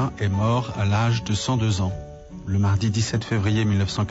Junger est mort à l'âge de 102 ans, le mardi 17 février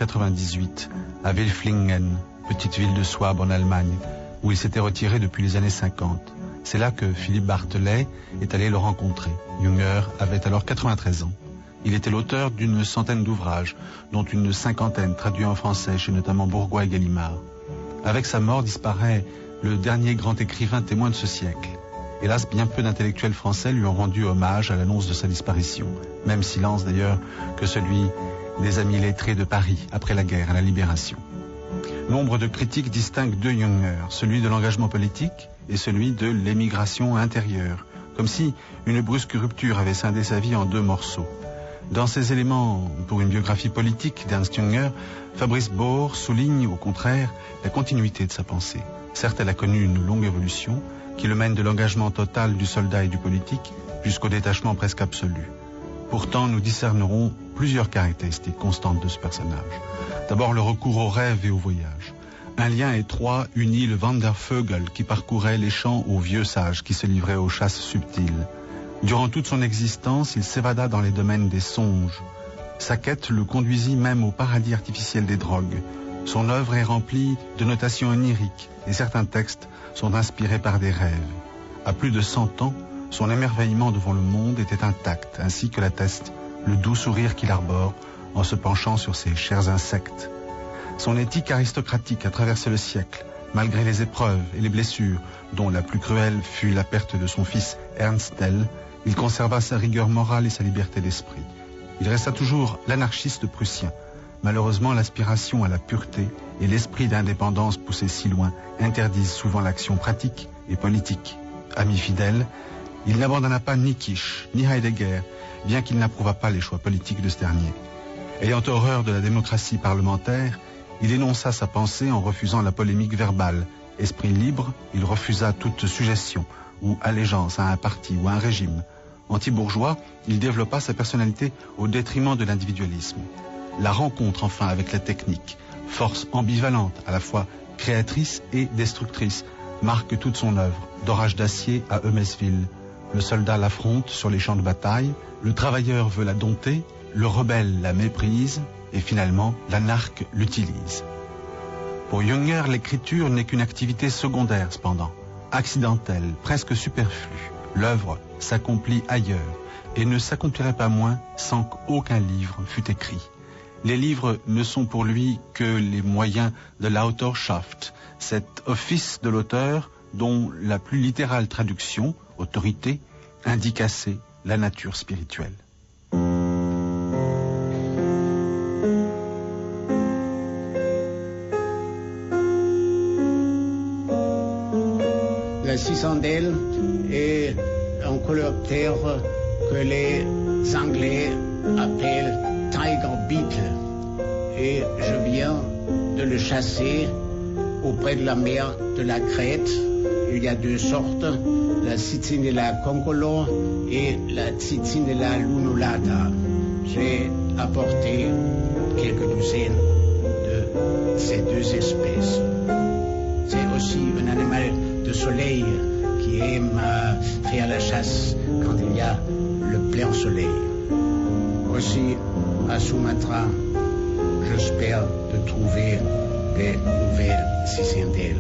1998, à Wilflingen, petite ville de Souabe en Allemagne, où il s'était retiré depuis les années 50. C'est là que Philippe Barthelet est allé le rencontrer. Junger avait alors 93 ans. Il était l'auteur d'une centaine d'ouvrages, dont une cinquantaine traduits en français chez notamment Bourgois et Gallimard. Avec sa mort disparaît le dernier grand écrivain témoin de ce siècle. Hélas, bien peu d'intellectuels français lui ont rendu hommage à l'annonce de sa disparition. Même silence d'ailleurs que celui des amis lettrés de Paris après la guerre, à la Libération. Nombre de critiques distinguent deux Junger, celui de l'engagement politique et celui de l'émigration intérieure, comme si une brusque rupture avait scindé sa vie en deux morceaux. Dans ces éléments pour une biographie politique d'Ernst Junger, Fabrice Baur souligne au contraire la continuité de sa pensée. Certes, elle a connu une longue évolution qui le mène de l'engagement total du soldat et du politique jusqu'au détachement presque absolu. Pourtant, nous discernerons plusieurs caractéristiques constantes de ce personnage. D'abord, le recours au rêve et au voyage. Un lien étroit unit le Wandervögel qui parcourait les champs aux vieux sages qui se livraient aux chasses subtiles. Durant toute son existence, il s'évada dans les domaines des songes. Sa quête le conduisit même au paradis artificiel des drogues. Son œuvre est remplie de notations oniriques et certains textes sont inspirés par des rêves. À plus de 100 ans, son émerveillement devant le monde était intact, ainsi que l'atteste le doux sourire qu'il arbore en se penchant sur ses chers insectes. Son éthique aristocratique a traversé le siècle, malgré les épreuves et les blessures, dont la plus cruelle fut la perte de son fils Ernst Tell. Il conserva sa rigueur morale et sa liberté d'esprit. Il resta toujours l'anarchiste prussien. Malheureusement, l'aspiration à la pureté et l'esprit d'indépendance poussé si loin interdisent souvent l'action pratique et politique. Ami fidèle, il n'abandonna pas ni Kisch, ni Heidegger, bien qu'il n'approuva pas les choix politiques de ce dernier. Ayant horreur de la démocratie parlementaire, il énonça sa pensée en refusant la polémique verbale. Esprit libre, il refusa toute suggestion ou allégeance à un parti ou à un régime. Anti-bourgeois, il développa sa personnalité au détriment de l'individualisme. La rencontre enfin avec la technique, force ambivalente, à la fois créatrice et destructrice, marque toute son œuvre, d'Orage d'acier à Eumesville. Le soldat l'affronte sur les champs de bataille, le travailleur veut la dompter, le rebelle la méprise, et finalement l'anarque l'utilise. Pour Junger, l'écriture n'est qu'une activité secondaire cependant, accidentelle, presque superflue. L'œuvre s'accomplit ailleurs et ne s'accomplirait pas moins sans qu'aucun livre fût écrit. Les livres ne sont pour lui que les moyens de l'Autorschaft, cet office de l'auteur dont la plus littérale traduction, autorité, indique assez la nature spirituelle. La cicindelle est un coléoptère que les Anglais appellent Tiger Beetle. Et je viens de le chasser auprès de la mer de la Crète. Il y a deux sortes, la Cicindela concolo et la Cicindela lunulata. J'ai apporté quelques douzaines de ces deux espèces. C'est aussi un animal de soleil qui aime faire la chasse quand il y a le plein soleil. Aussi, à Sumatra, j'espère de trouver des nouvelles cicindelles.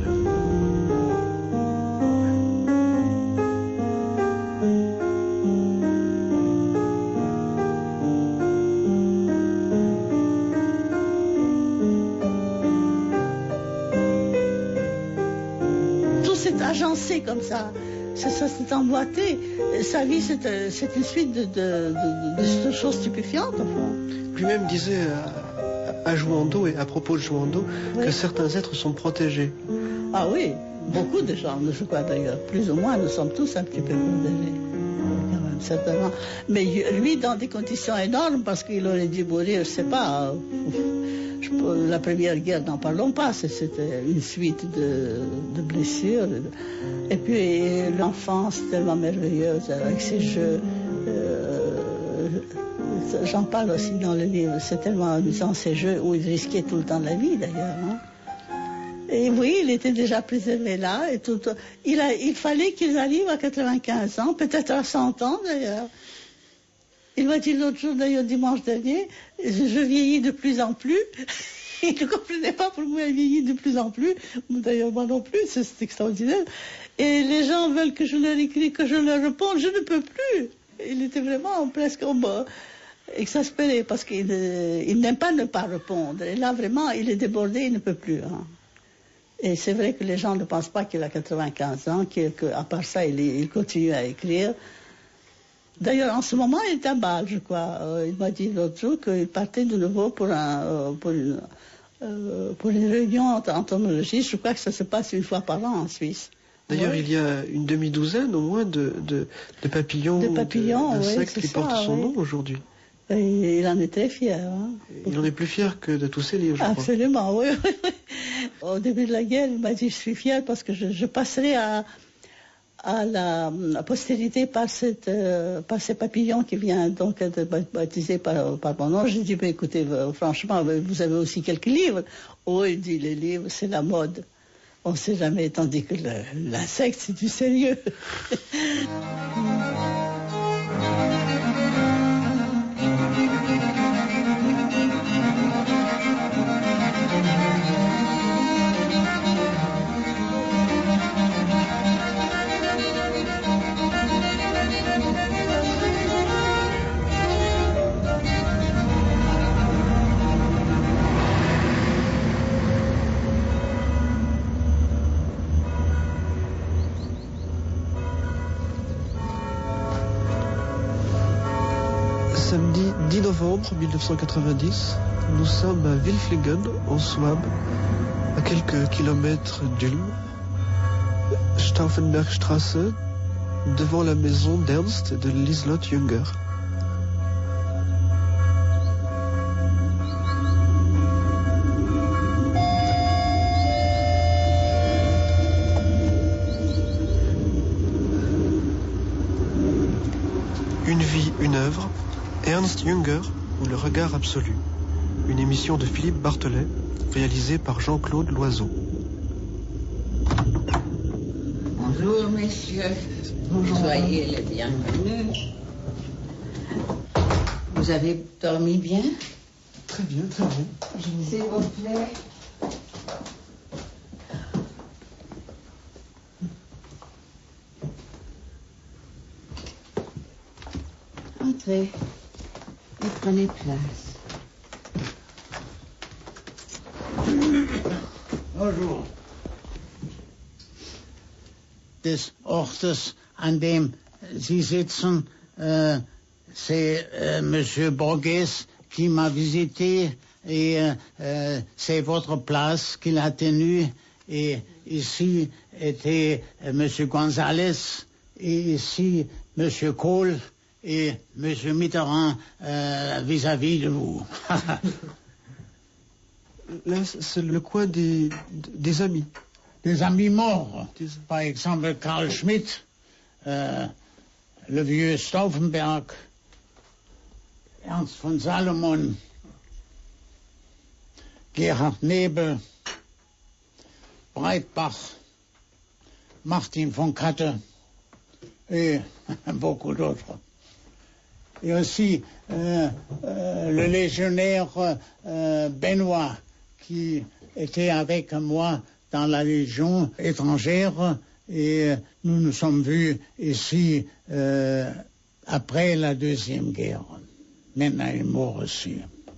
Agencé comme ça s'est emboîté. Sa vie, c'est une suite de choses stupéfiantes, au fond. Lui-même disait à Jouando, et à propos de Jouando, oui, que certains êtres sont protégés. Ah oui, beaucoup de gens, je crois d'ailleurs. Plus ou moins, nous sommes tous un petit peu protégés. Quand même, certainement. Mais lui, dans des conditions énormes, parce qu'il aurait dû mourir, je sais pas... La première guerre, n'en parlons pas, c'était une suite de blessures. Et puis l'enfance tellement merveilleuse avec ses jeux. J'en parle aussi dans le livre, c'est tellement amusant ces jeux où il risquait tout le temps de la vie d'ailleurs. Hein. Et oui, il était déjà préservé là. Et tout, il fallait qu'ils arrivent à 95 ans, peut-être à 100 ans d'ailleurs. Il m'a dit l'autre jour, d'ailleurs dimanche dernier, je vieillis de plus en plus. Il ne comprenait pas pourquoi il vieillit de plus en plus. D'ailleurs, moi non plus, c'est extraordinaire. Et les gens veulent que je leur écris, que je leur réponde. Je ne peux plus. Il était vraiment presque exaspéré parce qu'il n'aime pas ne pas répondre. Et là, vraiment, il est débordé, il ne peut plus. Hein. Et c'est vrai que les gens ne pensent pas qu'il a 95 ans, qu'à part ça, il continue à écrire. D'ailleurs, en ce moment, il est à Bâle, je crois. Il m'a dit l'autre jour qu'il partait de nouveau pour une réunion entomologique. Je crois que ça se passe une fois par an en Suisse. D'ailleurs, il y a une demi-douzaine au moins de papillons, d'insectes qui portent son nom aujourd'hui. Et il en est très fier. Hein. Il en est plus fier que de tous ses livres, je crois. Absolument, oui. Au début de la guerre, il m'a dit, je suis fier parce que je passerai à la postérité par ces papillons qui viennent donc être baptisés par mon nom. J'ai dit, écoutez, franchement, vous avez aussi quelques livres. Oh, il dit, les livres, c'est la mode. On ne sait jamais, tandis que l'insecte, c'est du sérieux. Samedi 10 novembre 1990, nous sommes à Wilflingen, en Souabe, à quelques kilomètres d'Ulm, Stauffenbergstrasse, devant la maison d'Ernst et de Lieselotte Jünger. Une vie, une œuvre. Ernst Jünger ou Le regard absolu, une émission de Philippe Barthelet, réalisée par Jean-Claude Loiseau. Bonjour messieurs, Bonjour. Soyez les bienvenus. Vous avez dormi bien? Très bien, très bien. S'il vous plaît. Entrez. Et prenez place. Bonjour. Des Ortes, an dem Sie sitzen, c'est Monsieur Borges qui m'a visité et c'est votre place qu'il a tenue. Et ici était Monsieur González et ici Monsieur Kohl. Et M. Mitterrand vis-à-vis de vous. Là, c'est le coin des amis. Des amis morts. Par exemple, Carl Schmitt, le vieux Stauffenberg, Ernst von Salomon, Gerhard Nebel, Breitbach, Martin von Katte et beaucoup d'autres. Et aussi le légionnaire Benoît qui était avec moi dans la Légion étrangère et nous nous sommes vus ici après la Deuxième Guerre. Maintenant il est mort aussi.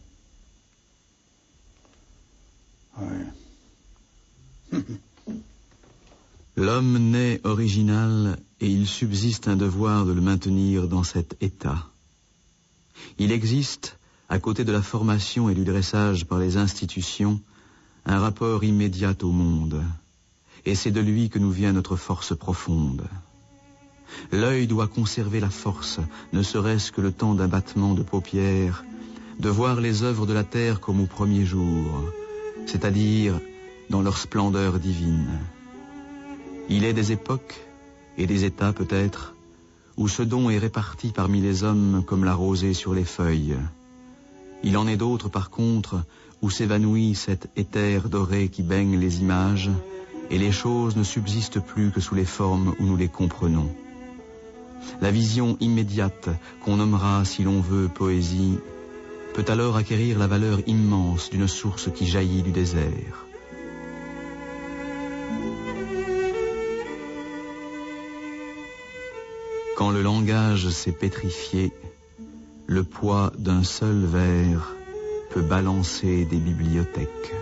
Ouais. L'homme naît original et il subsiste un devoir de le maintenir dans cet état. Il existe, à côté de la formation et du dressage par les institutions, un rapport immédiat au monde. Et c'est de lui que nous vient notre force profonde. L'œil doit conserver la force, ne serait-ce que le temps d'un battement de paupières, de voir les œuvres de la terre comme au premier jour, c'est-à-dire dans leur splendeur divine. Il est des époques, et des états peut-être, où ce don est réparti parmi les hommes comme la rosée sur les feuilles. Il en est d'autres, par contre, où s'évanouit cet éther doré qui baigne les images, et les choses ne subsistent plus que sous les formes où nous les comprenons. La vision immédiate, qu'on nommera, si l'on veut, poésie, peut alors acquérir la valeur immense d'une source qui jaillit du désert. Quand le langage s'est pétrifié, le poids d'un seul vers peut balancer des bibliothèques.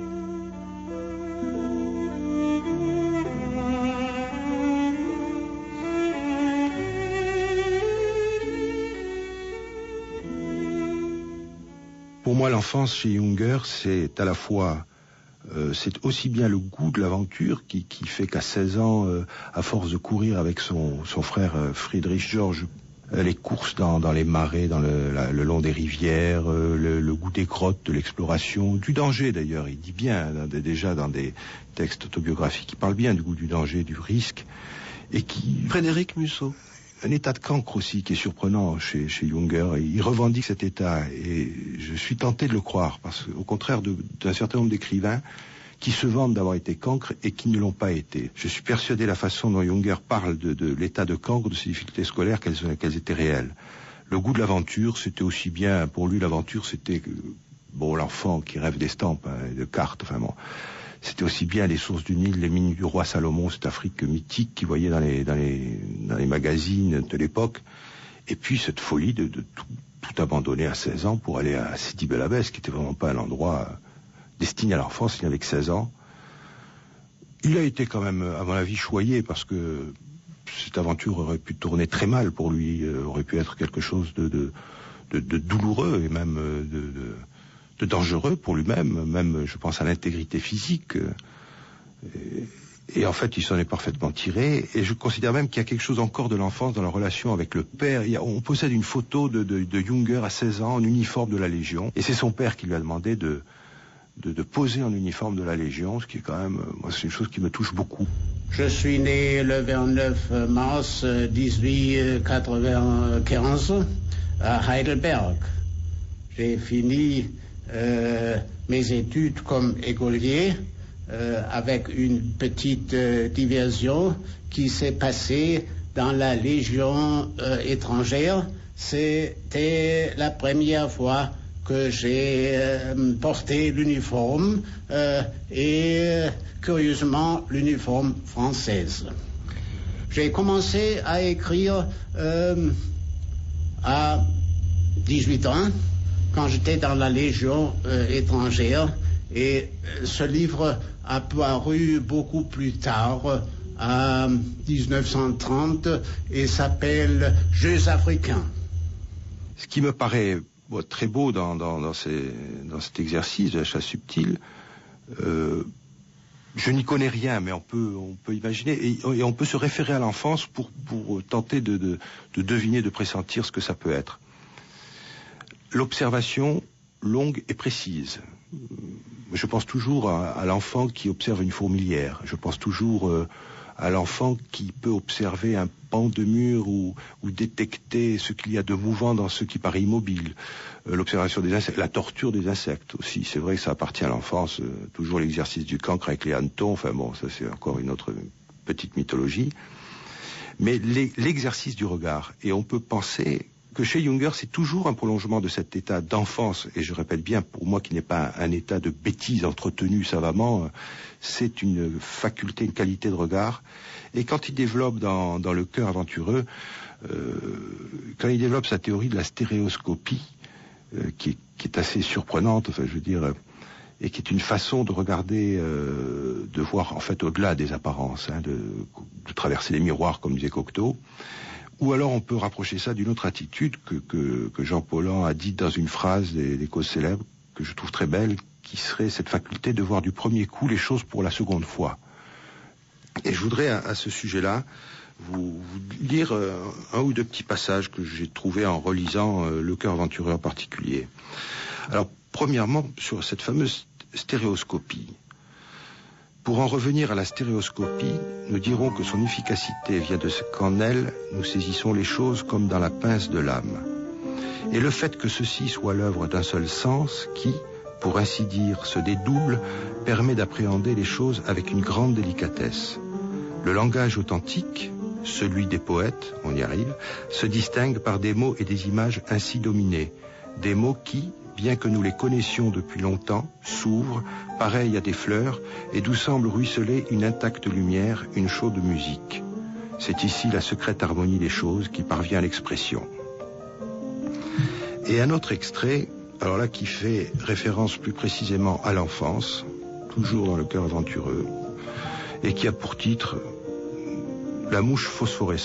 Pour moi, l'enfance chez Junger, c'est à la fois, c'est aussi bien le goût de l'aventure qui fait qu'à 16 ans, à force de courir avec son frère Friedrich George, les courses dans les marais, le long des rivières, le goût des grottes, de l'exploration, du danger d'ailleurs. Il dit bien, déjà dans des textes autobiographiques, il parle bien du goût du danger, du risque, et qui... Frédéric Musso. Un état de cancre aussi qui est surprenant chez Junger. Il revendique cet état et je suis tenté de le croire parce qu'au contraire d'un certain nombre d'écrivains qui se vantent d'avoir été cancres et qui ne l'ont pas été. Je suis persuadé la façon dont Junger parle de l'état de cancre, de ses difficultés scolaires, qu'elles étaient réelles. Le goût de l'aventure, c'était aussi bien, pour lui l'aventure c'était l'enfant qui rêve d'estampes, de cartes, vraiment. C'était aussi bien les sources du Nil, les mines du roi Salomon, cette Afrique mythique qu'il voyait dans les magazines de l'époque. Et puis cette folie de tout abandonner à 16 ans pour aller à Sidi Bel Abbès, qui était vraiment pas un endroit destiné à l'enfance. Il avait que 16 ans. Il a été quand même, à mon avis, choyé parce que cette aventure aurait pu tourner très mal pour lui, aurait pu être quelque chose de douloureux et même de dangereux pour lui-même, même je pense à l'intégrité physique. Et en fait, il s'en est parfaitement tiré. Et je considère même qu'il y a quelque chose encore de l'enfance dans la relation avec le père. On possède une photo de Junger à 16 ans en uniforme de la Légion. Et c'est son père qui lui a demandé de poser en uniforme de la Légion, ce qui est quand même, moi, c'est une chose qui me touche beaucoup. Je suis né le 29 mars 1895 à Heidelberg. J'ai fini mes études comme écolier avec une petite diversion qui s'est passée dans la Légion étrangère. C'était la première fois que j'ai porté l'uniforme et curieusement l'uniforme française. J'ai commencé à écrire à 18 ans quand j'étais dans la Légion étrangère et ce livre a paru beaucoup plus tard, en 1930, et s'appelle Jeux africains. Ce qui me paraît très beau dans cet exercice de la chasse subtile, je n'y connais rien, mais on peut imaginer, et on peut se référer à l'enfance pour tenter de deviner, de pressentir ce que ça peut être. L'observation longue et précise. Je pense toujours à l'enfant qui observe une fourmilière. Je pense toujours à l'enfant qui peut observer un pan de mur ou détecter ce qu'il y a de mouvant dans ce qui paraît immobile. L'observation des insectes, la torture des insectes aussi. C'est vrai que ça appartient à l'enfance. Toujours l'exercice du cancre avec les hannetons. Enfin bon, ça c'est encore une autre petite mythologie. Mais l'exercice du regard. Et on peut penser que chez Junger, c'est toujours un prolongement de cet état d'enfance, et je répète bien, pour moi, qui n'est pas un état de bêtise entretenu savamment, c'est une faculté, une qualité de regard. Et quand il développe dans le cœur aventureux, quand il développe sa théorie de la stéréoscopie, qui est assez surprenante, enfin, je veux dire, et qui est une façon de regarder, de voir en fait au-delà des apparences, de traverser les miroirs, comme disait Cocteau. Ou alors on peut rapprocher ça d'une autre attitude que Jean Paulhan a dit dans une phrase des causes célèbres, que je trouve très belle, qui serait cette faculté de voir du premier coup les choses pour la seconde fois. Et je voudrais à ce sujet-là vous lire un ou deux petits passages que j'ai trouvés en relisant Le Cœur aventureux en particulier. Alors premièrement, sur cette fameuse stéréoscopie. Pour en revenir à la stéréoscopie, nous dirons que son efficacité vient de ce qu'en elle, nous saisissons les choses comme dans la pince de l'âme. Et le fait que ceci soit l'œuvre d'un seul sens qui, pour ainsi dire, se dédouble, permet d'appréhender les choses avec une grande délicatesse. Le langage authentique, celui des poètes, on y arrive, se distingue par des mots et des images ainsi dominés. Des mots qui, bien que nous les connaissions depuis longtemps, s'ouvrent, pareils à des fleurs, et d'où semble ruisseler une intacte lumière, une chaude musique. C'est ici la secrète harmonie des choses qui parvient à l'expression. Et un autre extrait, alors là qui fait référence plus précisément à l'enfance, toujours dans le cœur aventureux, et qui a pour titre « La mouche phosphorescente ».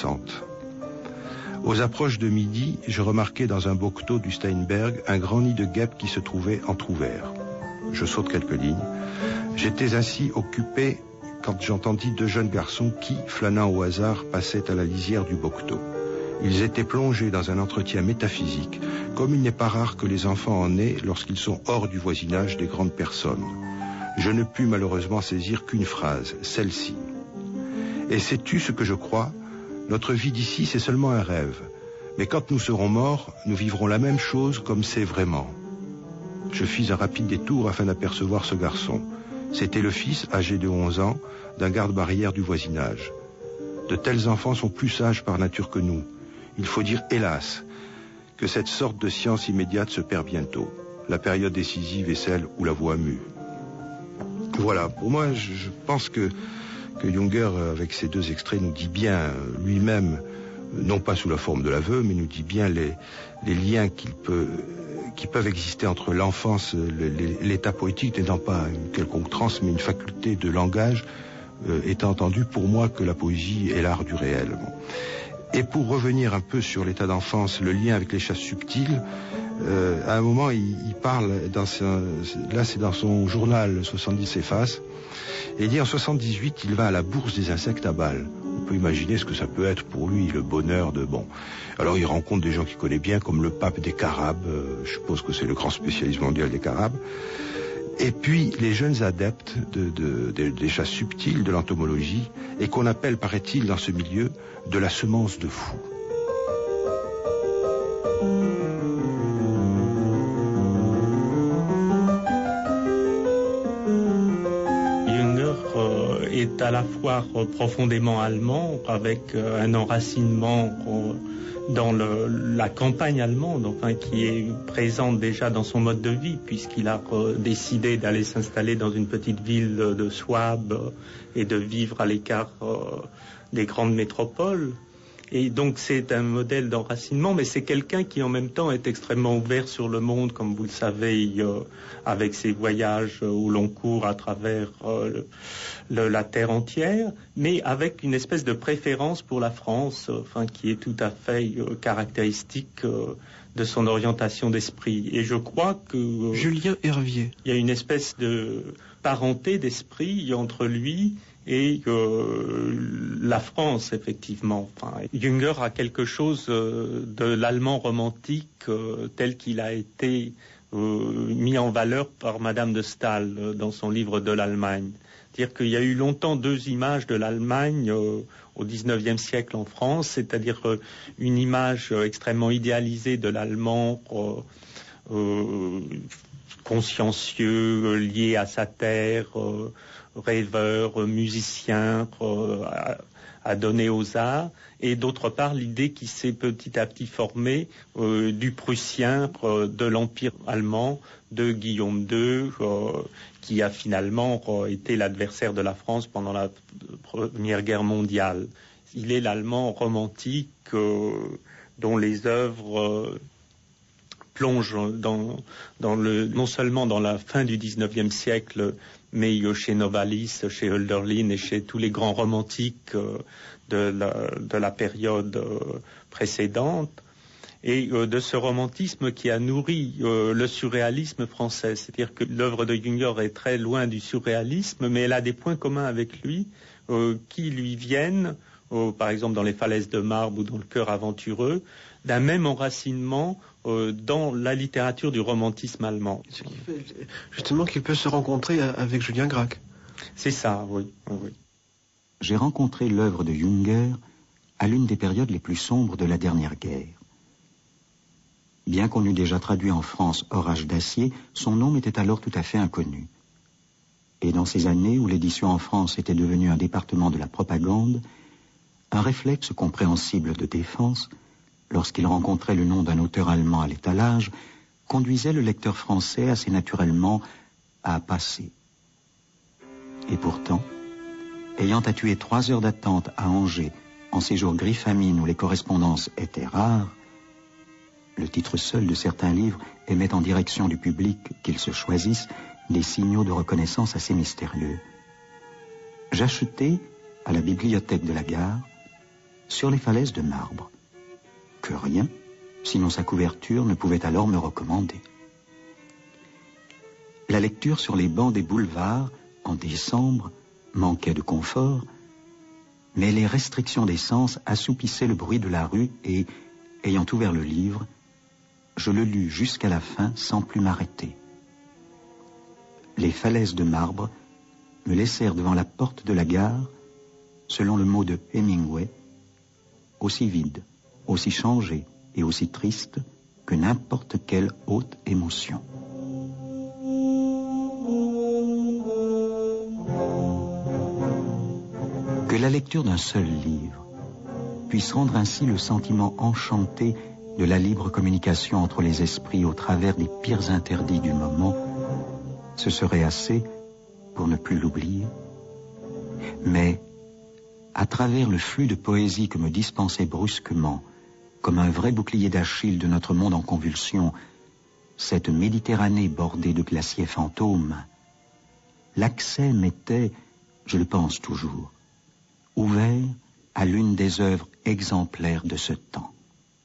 Aux approches de midi, je remarquai dans un bocteau du Steinberg un grand nid de guêpes qui se trouvait entrouvert. Je saute quelques lignes. J'étais ainsi occupé quand j'entendis deux jeunes garçons qui, flânant au hasard, passaient à la lisière du bocteau. Ils étaient plongés dans un entretien métaphysique, comme il n'est pas rare que les enfants en aient lorsqu'ils sont hors du voisinage des grandes personnes. Je ne pus malheureusement saisir qu'une phrase, celle-ci. « Et sais-tu ce que je crois ? Notre vie d'ici, c'est seulement un rêve. Mais quand nous serons morts, nous vivrons la même chose comme c'est vraiment. » Je fis un rapide détour afin d'apercevoir ce garçon. C'était le fils, âgé de 11 ans, d'un garde-barrière du voisinage. De tels enfants sont plus sages par nature que nous. Il faut dire, hélas, que cette sorte de science immédiate se perd bientôt. La période décisive est celle où la voix mue. Voilà, pour moi, je pense que Junger, avec ces deux extraits, nous dit bien lui-même, non pas sous la forme de l'aveu, mais nous dit bien les liens qui peuvent exister entre l'enfance, l'état poétique n'étant pas une quelconque transe, mais une faculté de langage, étant entendu pour moi que la poésie est l'art du réel. Et pour revenir un peu sur l'état d'enfance, le lien avec les chasses subtiles, à un moment, il parle, là c'est dans son journal 70 s'efface, et il dit en 78, il va à la bourse des insectes à Bâle. On peut imaginer ce que ça peut être pour lui, le bonheur de bon. Alors il rencontre des gens qu'il connaît bien, comme le pape des Carabes, je suppose que c'est le grand spécialiste mondial des Carabes, et puis les jeunes adeptes des chasses subtiles, de l'entomologie, et qu'on appelle, paraît-il, dans ce milieu, de la semence de fou. Est à la fois profondément allemand, avec un enracinement dans la campagne allemande, enfin, qui est présente déjà dans son mode de vie, puisqu'il a décidé d'aller s'installer dans une petite ville de Souabe et de vivre à l'écart des grandes métropoles. Et donc c'est un modèle d'enracinement, mais c'est quelqu'un qui en même temps est extrêmement ouvert sur le monde, comme vous le savez, avec ses voyages au long cours à travers la terre entière, mais avec une espèce de préférence pour la France, enfin, qui est tout à fait caractéristique de son orientation d'esprit. Et je crois que Julien Hervier. Il y a une espèce de parenté d'esprit entre lui et la France, effectivement. Enfin, Junger a quelque chose de l'allemand romantique tel qu'il a été mis en valeur par Madame de Staël dans son livre de l'Allemagne. C'est-à-dire qu'il y a eu longtemps deux images de l'Allemagne au XIXe siècle en France, c'est-à-dire une image extrêmement idéalisée de l'Allemand consciencieux, lié à sa terre, rêveur, musicien, à donner aux arts, et d'autre part l'idée qui s'est petit à petit formée du Prussien, de l'Empire allemand, de Guillaume II, qui a finalement été l'adversaire de la France pendant la Première Guerre mondiale. Il est l'Allemand romantique dont les œuvres plongent non seulement dans la fin du XIXe siècle, mais chez Novalis, chez Hölderlin et chez tous les grands romantiques de la période précédente, et de ce romantisme qui a nourri le surréalisme français. C'est-à-dire que l'œuvre de Junger est très loin du surréalisme, mais elle a des points communs avec lui qui lui viennent, par exemple dans les falaises de marbre ou dans le cœur aventureux, d'un même enracinement dans la littérature du romantisme allemand. Ce qui fait justement qu'il peut se rencontrer avec Julien Gracq. C'est ça, oui. J'ai rencontré l'œuvre de Junger à l'une des périodes les plus sombres de la dernière guerre. Bien qu'on eût déjà traduit en France Orage d'acier, son nom m'était alors tout à fait inconnu. Et dans ces années où l'édition en France était devenue un département de la propagande, Un réflexe compréhensible de défense, lorsqu'il rencontrait le nom d'un auteur allemand à l'étalage, conduisait le lecteur français assez naturellement à passer. Et pourtant, ayant à tuer 3 heures d'attente à Angers, en ces jours gris-famine où les correspondances étaient rares, le titre seul de certains livres émet en direction du public qu'ils se choisissent des signaux de reconnaissance assez mystérieux. J'achetai, à la bibliothèque de la gare, Sur les falaises de marbre, que rien, sinon sa couverture, ne pouvait alors me recommander. La lecture sur les bancs des boulevards, en décembre, manquait de confort, mais les restrictions des sens assoupissaient le bruit de la rue et, ayant ouvert le livre, je le lus jusqu'à la fin sans plus m'arrêter. Les falaises de marbre me laissèrent devant la porte de la gare, selon le mot de Hemingway, aussi vide, aussi changé et aussi triste que n'importe quelle haute émotion. Que la lecture d'un seul livre puisse rendre ainsi le sentiment enchanté de la libre communication entre les esprits au travers des pires interdits du moment, ce serait assez pour ne plus l'oublier. Mais, à travers le flux de poésie que me dispensait brusquement, comme un vrai bouclier d'Achille de notre monde en convulsion, cette Méditerranée bordée de glaciers fantômes, l'accès m'était, je le pense toujours, ouvert à l'une des œuvres exemplaires de ce temps.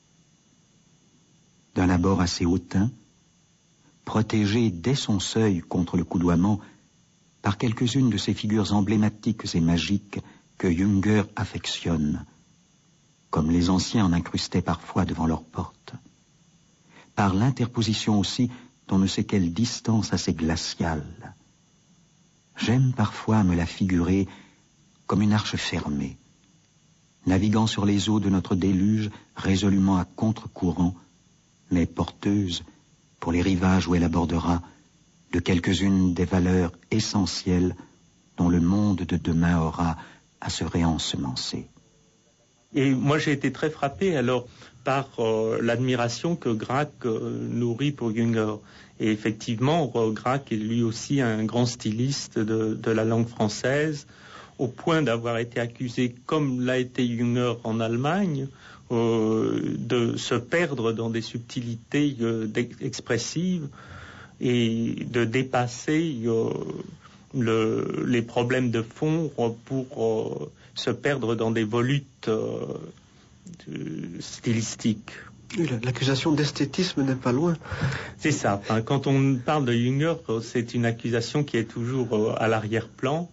D'un abord assez hautain, protégé dès son seuil contre le coudoiement par quelques-unes de ces figures emblématiques et magiques que Junger affectionne, comme les anciens en incrustaient parfois devant leurs portes, par l'interposition aussi d'on ne sait quelle distance assez glaciale. J'aime parfois à me la figurer comme une arche fermée, naviguant sur les eaux de notre déluge résolument à contre-courant, mais porteuse, pour les rivages où elle abordera, de quelques-unes des valeurs essentielles dont le monde de demain aura à se réensemencer. Et moi j'ai été très frappé alors par l'admiration que Gracq nourrit pour Junger. Et effectivement, Gracq est lui aussi un grand styliste de la langue française, au point d'avoir été accusé, comme l'a été Junger en Allemagne, de se perdre dans des subtilités expressives et de dépasser les problèmes de fond pour se perdre dans des volutes stylistiques. Oui, l'accusation d'esthétisme n'est pas loin. C'est ça. Enfin, quand on parle de Junger, c'est une accusation qui est toujours à l'arrière-plan.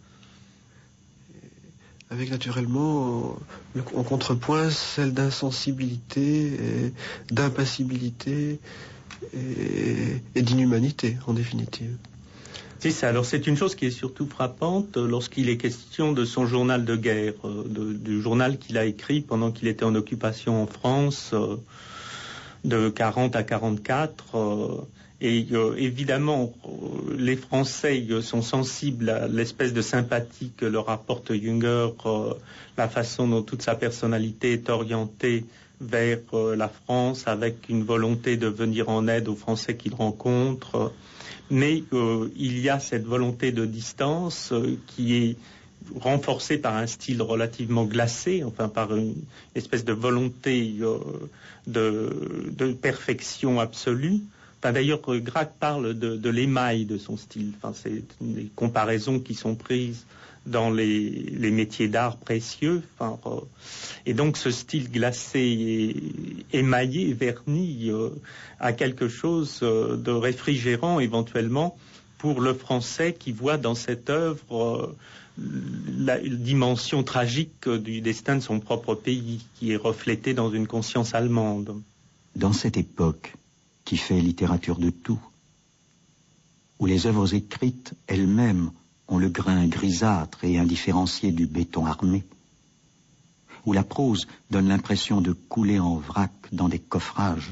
Avec naturellement en contrepoint celle d'insensibilité, d'impassibilité et d'inhumanité en définitive. C'est ça. Alors c'est une chose qui est surtout frappante lorsqu'il est question de son journal de guerre, du journal qu'il a écrit pendant qu'il était en occupation en France, de 40 à 44. Et évidemment, les Français sont sensibles à l'espèce de sympathie que leur apporte Junger, la façon dont toute sa personnalité est orientée vers la France, avec une volonté de venir en aide aux Français qu'il rencontre. Mais il y a cette volonté de distance qui est renforcée par un style relativement glacé, enfin par une espèce de volonté de perfection absolue. Enfin, d'ailleurs, Gracq parle de l'émail de son style. Enfin, c'est des comparaisons qui sont prises dans les métiers d'art précieux. Enfin, et donc, ce style glacé et émaillé, verni, a quelque chose de réfrigérant éventuellement pour le Français qui voit dans cette œuvre la dimension tragique du destin de son propre pays, qui est reflétée dans une conscience allemande. Dans cette époque qui fait littérature de tout, où les œuvres écrites elles-mêmes ont le grain grisâtre et indifférencié du béton armé, où la prose donne l'impression de couler en vrac dans des coffrages,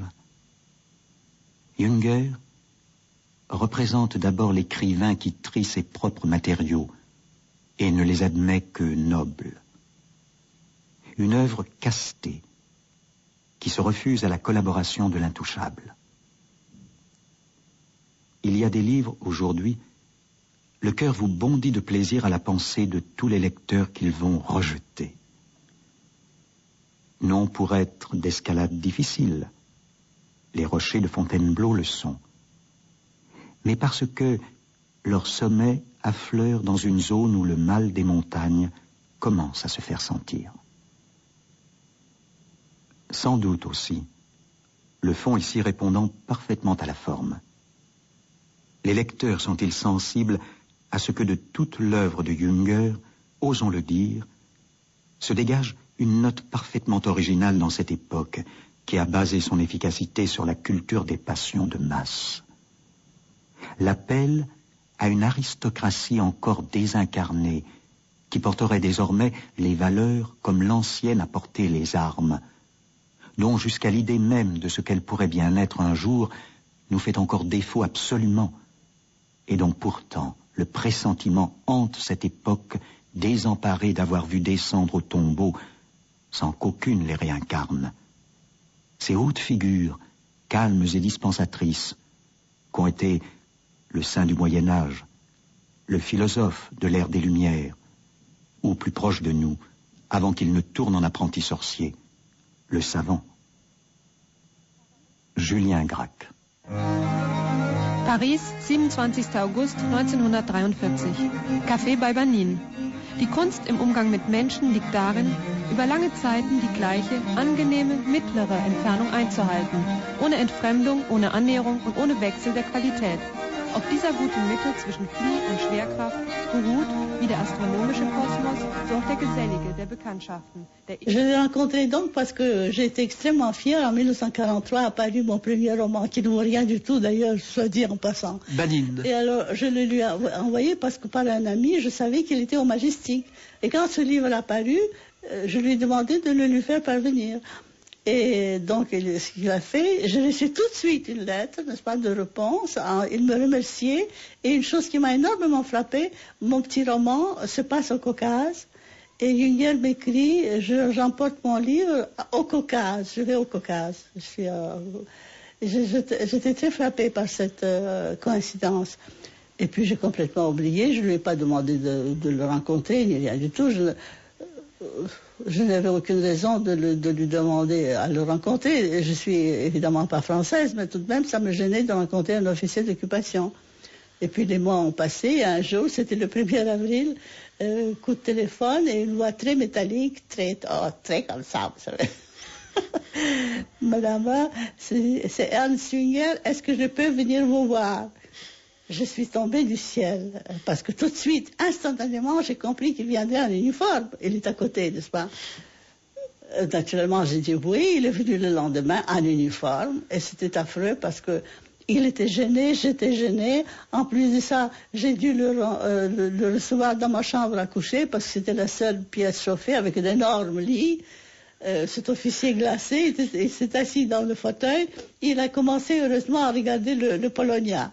Junger représente d'abord l'écrivain qui trie ses propres matériaux et ne les admet que nobles. une œuvre castée, qui se refuse à la collaboration de l'intouchable. Il y a des livres, aujourd'hui, le cœur vous bondit de plaisir à la pensée de tous les lecteurs qu'ils vont rejeter. Non pour être d'escalade difficile, les rochers de Fontainebleau le sont, mais parce que leur sommet affleure dans une zone où le mal des montagnes commence à se faire sentir. Sans doute aussi, le fond ici répondant parfaitement à la forme. Les lecteurs sont-ils sensibles à ce que de toute l'œuvre de Jünger, osons le dire, se dégage une note parfaitement originale dans cette époque qui a basé son efficacité sur la culture des passions de masse. L'appel à une aristocratie encore désincarnée qui porterait désormais les valeurs comme l'ancienne a porté les armes, dont jusqu'à l'idée même de ce qu'elle pourrait bien être un jour nous fait encore défaut absolument, et dont pourtant le pressentiment hante cette époque désemparée d'avoir vu descendre au tombeau sans qu'aucune les réincarne. Ces hautes figures, calmes et dispensatrices, qu'ont été le saint du Moyen-Âge, le philosophe de l'ère des Lumières, ou plus proche de nous, avant qu'il ne tourne en apprenti sorcier, le savant. Julien Gracq. Paris, 27. August 1943. Café bei Banin. Die Kunst im Umgang mit Menschen liegt darin, über lange Zeiten die gleiche, angenehme, mittlere Entfernung einzuhalten, ohne Entfremdung, ohne Annäherung und ohne Wechsel der Qualität. Auf dieser guten Mitte zwischen Flieh und Schwerkraft beruht, wie der astronomische Kosmos, so auch der gesellige der Bekanntschaften. Je l'ai rencontré donc parce que j'ai été extrêmement fière. En 1943 a paru mon premier roman, qui ne vaut rien du tout d'ailleurs, soit dit en passant. Banin. Et alors je le lui ai envoyé parce que par un ami, je savais qu'il était au Majestic. Et quand ce livre a paru, je lui ai demandé de le lui faire parvenir. Et donc, ce qu'il a fait, j'ai reçu tout de suite une lettre, n'est-ce pas, de réponse. Il me remerciait. Et une chose qui m'a énormément frappée, mon petit roman se passe au Caucase. Et Jünger m'écrit, j'emporte mon livre au Caucase. Je vais au Caucase. J'étais très frappée par cette coïncidence. Et puis, j'ai complètement oublié. Je ne lui ai pas demandé de le rencontrer, ni rien du tout. Je n'avais aucune raison de lui demander à le rencontrer. Je suis évidemment pas française, mais tout de même, ça me gênait de rencontrer un officier d'occupation. Et puis les mois ont passé, et un jour, c'était le 1er avril, coup de téléphone et une voix très métallique, très comme ça, vous savez. Madame, c'est Ernst Jünger, est-ce que je peux venir vous voir? Je suis tombée du ciel, parce que tout de suite, instantanément, j'ai compris qu'il viendrait en uniforme. Il est à côté, n'est-ce pas? Naturellement, j'ai dit oui, il est venu le lendemain en uniforme, et c'était affreux parce que il était gêné, j'étais gênée. En plus de ça, j'ai dû le recevoir dans ma chambre à coucher, parce que c'était la seule pièce chauffée avec un énorme lit. Cet officier glacé, il s'est assis dans le fauteuil, il a commencé heureusement à regarder le Polonia.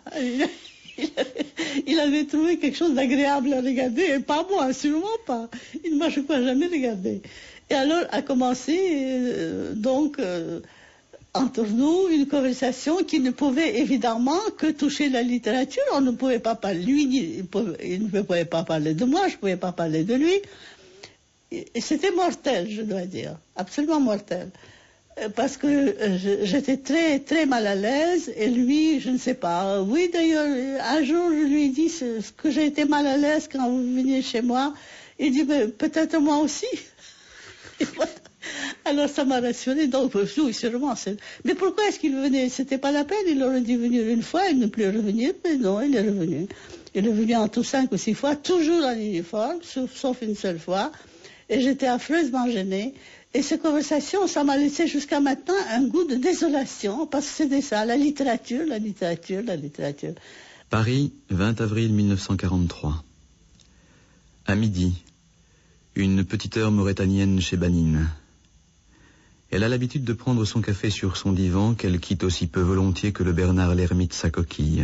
Il avait trouvé quelque chose d'agréable à regarder, et pas moi, sûrement pas. Il ne m'a, je crois, jamais regardé. Et alors a commencé, entre nous, une conversation qui ne pouvait évidemment que toucher la littérature. On ne pouvait pas parler, il ne pouvait pas parler de moi, je ne pouvais pas parler de lui. Et c'était mortel, je dois dire, absolument mortel. Parce que j'étais très, très mal à l'aise, et lui, je ne sais pas. Oui, d'ailleurs, un jour, je lui ai dit que j'ai été mal à l'aise quand vous veniez chez moi. Il dit, peut-être moi aussi. Voilà. Alors, ça m'a rassuré. Donc, oui, sûrement. Mais pourquoi est-ce qu'il venait? C'était pas la peine. Il aurait dû venir une fois et ne plus revenir. Mais non, il est revenu. Il est venu en tout 5 ou 6 fois, toujours en uniforme, sauf une seule fois. Et j'étais affreusement gênée. Et ces conversations, ça m'a laissé jusqu'à maintenant un goût de désolation, parce que c'était ça, la littérature. Paris, 20 avril 1943. À midi, une petite heure mauritanienne chez Banin. Elle a l'habitude de prendre son café sur son divan, qu'elle quitte aussi peu volontiers que le Bernard l'ermite sa coquille.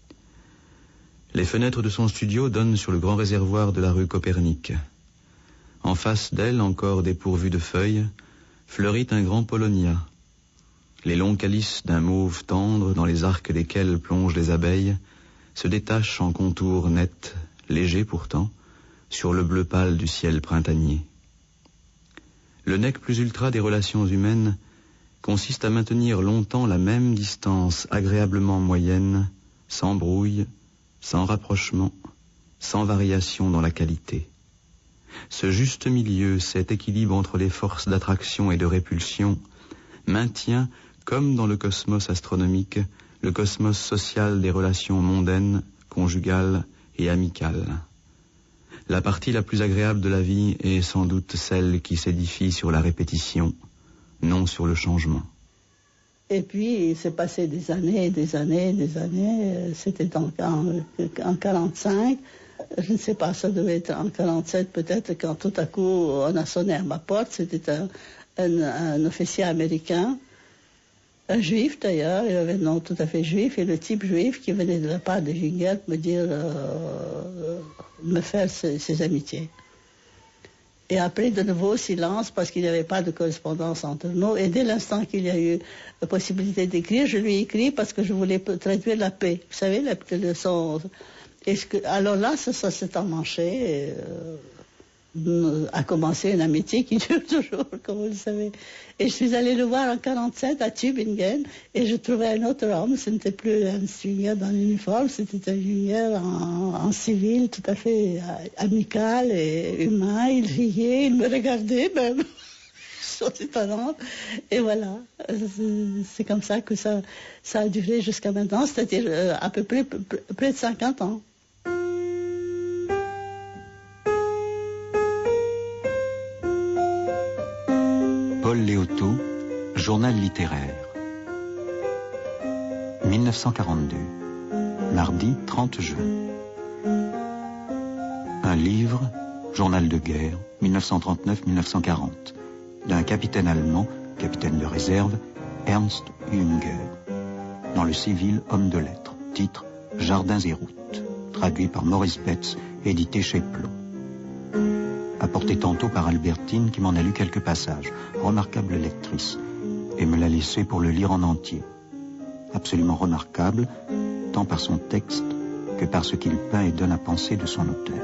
Les fenêtres de son studio donnent sur le grand réservoir de la rue Copernic. En face d'elle, encore dépourvue de feuilles, fleurit un grand Polonia. Les longs calices d'un mauve tendre, dans les arcs desquels plongent les abeilles, se détachent en contours nets, légers pourtant, sur le bleu pâle du ciel printanier. Le nec plus ultra des relations humaines consiste à maintenir longtemps la même distance agréablement moyenne, sans brouille, sans rapprochement, sans variation dans la qualité. Ce juste milieu, cet équilibre entre les forces d'attraction et de répulsion, maintient, comme dans le cosmos astronomique, le cosmos social des relations mondaines, conjugales et amicales. La partie la plus agréable de la vie est sans doute celle qui s'édifie sur la répétition, non sur le changement. Et puis, il s'est passé des années. C'était en 45. Je ne sais pas, ça devait être en 47 peut-être, quand tout à coup on a sonné à ma porte. C'était un officier américain, un juif d'ailleurs, il avait un nom tout à fait juif, et le type juif qui venait de la part de Junger me dire, me faire ses amitiés. Et après, de nouveau, silence, parce qu'il n'y avait pas de correspondance entre nous. Et dès l'instant qu'il y a eu la possibilité d'écrire, je lui ai écrit parce que je voulais traduire la paix. Vous savez, la leçon. Alors là, ça s'est emmanché. A commencé une amitié qui dure toujours, comme vous le savez. Et je suis allée le voir en 47 à Tübingen, et je trouvais un autre homme. Ce n'était plus un Junger dans l'uniforme, c'était un Junger en civil, tout à fait amical et humain. Il riait, il me regardait même. Chose étonnante. Et voilà, c'est comme ça que ça a duré jusqu'à maintenant, c'est-à-dire à peu près près de 50 ans. Paul Léotot, Journal littéraire. 1942, mardi 30 juin. Un livre, Journal de guerre, 1939-1940, d'un capitaine allemand, capitaine de réserve, Ernst Junger. Dans le civil, homme de lettres. Titre, Jardins et routes. Traduit par Maurice Betz, édité chez Plon. Apporté tantôt par Albertine qui m'en a lu quelques passages, remarquable lectrice, et me l'a laissé pour le lire en entier. Absolument remarquable, tant par son texte que par ce qu'il peint et donne à penser de son auteur.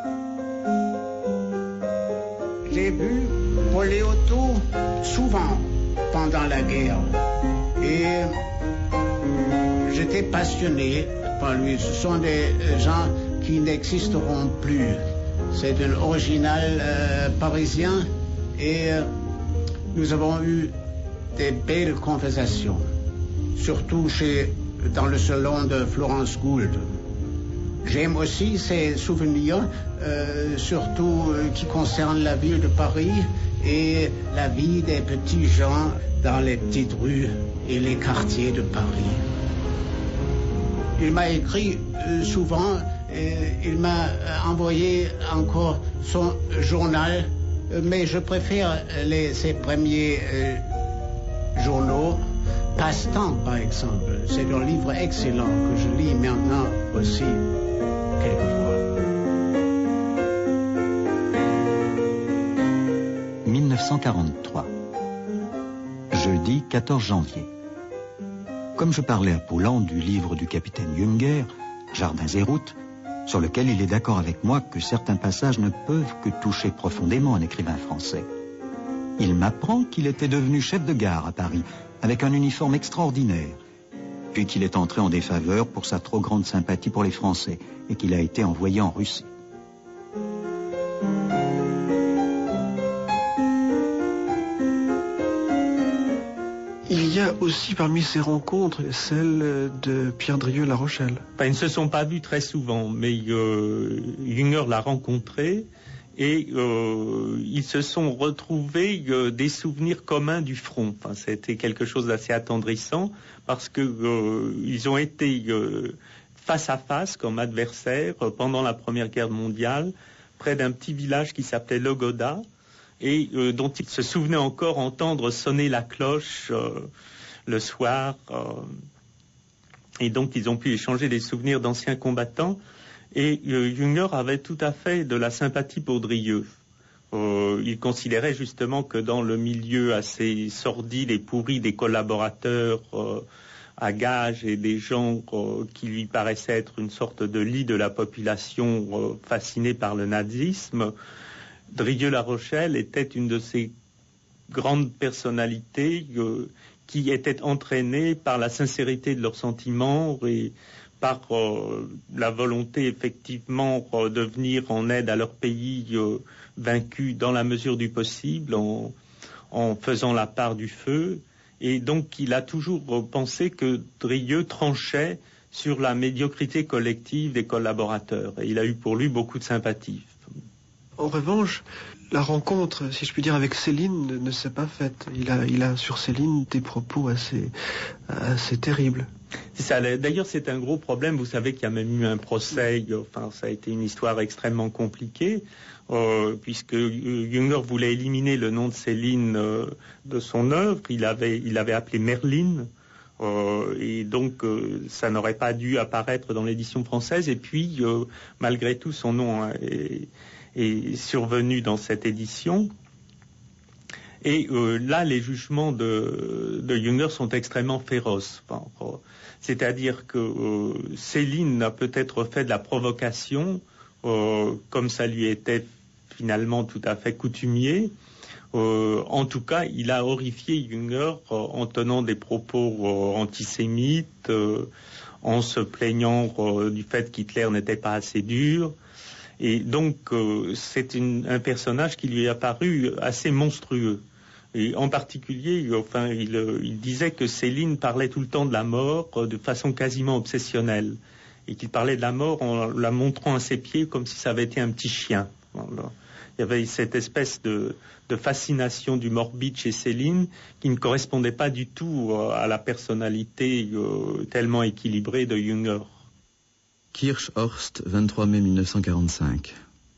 J'ai vu Paul Léotot souvent pendant la guerre, et j'étais passionné par lui. Ce sont des gens qui n'existeront plus. C'est un original parisien, et nous avons eu des belles conversations, surtout dans le salon de Florence Gould. J'aime aussi ses souvenirs, surtout qui concernent la ville de Paris et la vie des petits gens dans les petites rues et les quartiers de Paris. Il m'a écrit souvent. Il m'a envoyé encore son journal, mais je préfère ses premiers journaux. Passe-temps, par exemple. C'est un livre excellent que je lis maintenant aussi quelquefois. 1943. Jeudi 14 janvier. Comme je parlais à Paulan du livre du capitaine Junger, Jardins et routes, sur lequel il est d'accord avec moi que certains passages ne peuvent que toucher profondément un écrivain français. Il m'apprend qu'il était devenu chef de gare à Paris, avec un uniforme extraordinaire, puis qu'il est entré en défaveur pour sa trop grande sympathie pour les Français, et qu'il a été envoyé en Russie. Il y a aussi parmi ces rencontres celle de Pierre Drieux-La Rochelle. Enfin, ils ne se sont pas vus très souvent, mais Junger l'a rencontré et ils se sont retrouvés des souvenirs communs du front. Enfin, c'était quelque chose d'assez attendrissant parce que ils ont été face à face comme adversaires pendant la Première Guerre mondiale près d'un petit village qui s'appelait Logoda, et dont il se souvenait encore entendre sonner la cloche le soir. Et donc, ils ont pu échanger des souvenirs d'anciens combattants. Et Junger avait tout à fait de la sympathie pour Drieux. Il considérait justement que dans le milieu assez sordide et pourri des collaborateurs à gages et des gens qui lui paraissaient être une sorte de lit de la population fascinée par le nazisme, Drieux-La Rochelle était une de ces grandes personnalités qui étaient entraînées par la sincérité de leurs sentiments et par la volonté effectivement de venir en aide à leur pays vaincu dans la mesure du possible en faisant la part du feu. Et donc il a toujours pensé que Drieux tranchait sur la médiocrité collective des collaborateurs. Et il a eu pour lui beaucoup de sympathie. En revanche, la rencontre, si je puis dire, avec Céline ne s'est pas faite. Il a sur Céline des propos assez terribles. C'est ça. D'ailleurs, c'est un gros problème. Vous savez qu'il y a même eu un procès. Enfin, ça a été une histoire extrêmement compliquée, puisque Jünger voulait éliminer le nom de Céline de son œuvre. Il avait appelé Merline. Et donc, ça n'aurait pas dû apparaître dans l'édition française. Et puis, malgré tout, son nom est survenu dans cette édition. Et là, les jugements de Jünger sont extrêmement féroces. Enfin, c'est-à-dire que Céline a peut-être fait de la provocation, comme ça lui était finalement tout à fait coutumier. En tout cas, il a horrifié Jünger en tenant des propos antisémites, en se plaignant du fait qu'Hitler n'était pas assez dur. Et donc, c'est un personnage qui lui est apparu assez monstrueux. Et en particulier, il disait que Céline parlait tout le temps de la mort de façon quasiment obsessionnelle. Et qu'il parlait de la mort en la montrant à ses pieds comme si ça avait été un petit chien. Voilà. Il y avait cette espèce de fascination du morbide chez Céline qui ne correspondait pas du tout à la personnalité tellement équilibrée de Jünger. Kirchhorst, 23 mai 1945.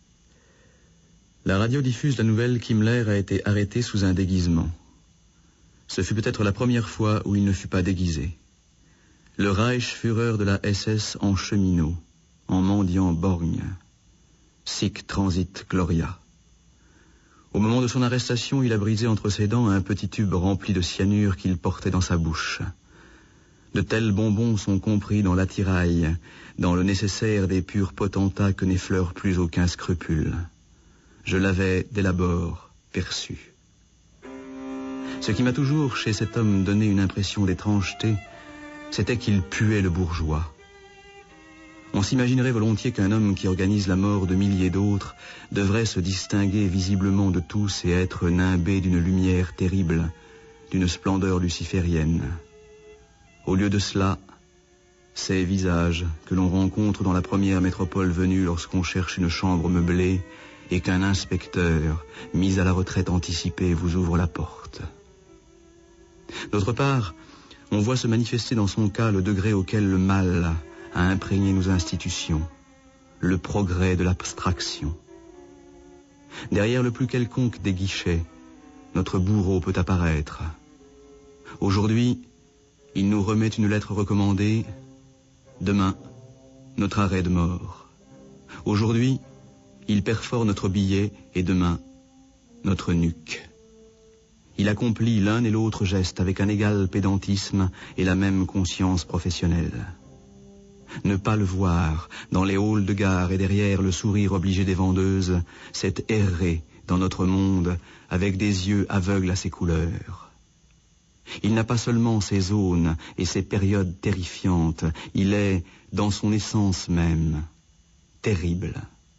La radio diffuse la nouvelle qu'Himmler a été arrêté sous un déguisement. Ce fut peut-être la première fois où il ne fut pas déguisé. Le Reichsführer de la SS en cheminot, en mendiant borgne. Sic transit gloria. Au moment de son arrestation, il a brisé entre ses dents un petit tube rempli de cyanure qu'il portait dans sa bouche. De tels bonbons sont compris dans l'attirail, dans le nécessaire des purs potentats que n'effleure plus aucun scrupule. Je l'avais, dès l'abord, perçu. Ce qui m'a toujours, chez cet homme, donné une impression d'étrangeté, c'était qu'il puait le bourgeois. On s'imaginerait volontiers qu'un homme qui organise la mort de milliers d'autres devrait se distinguer visiblement de tous et être nimbé d'une lumière terrible, d'une splendeur luciférienne. Au lieu de cela, ces visages que l'on rencontre dans la première métropole venue lorsqu'on cherche une chambre meublée et qu'un inspecteur, mis à la retraite anticipée, vous ouvre la porte. D'autre part, on voit se manifester dans son cas le degré auquel le mal a imprégné nos institutions, le progrès de l'abstraction. Derrière le plus quelconque des guichets, notre bourreau peut apparaître. Aujourd'hui, il nous remet une lettre recommandée. Demain, notre arrêt de mort. Aujourd'hui, il perfore notre billet et demain, notre nuque. Il accomplit l'un et l'autre geste avec un égal pédantisme et la même conscience professionnelle. Ne pas le voir dans les halls de gare et derrière le sourire obligé des vendeuses, c'est errer dans notre monde avec des yeux aveugles à ses couleurs. Il n'a pas seulement ses zones et ses périodes terrifiantes, il est, dans son essence même, terrible.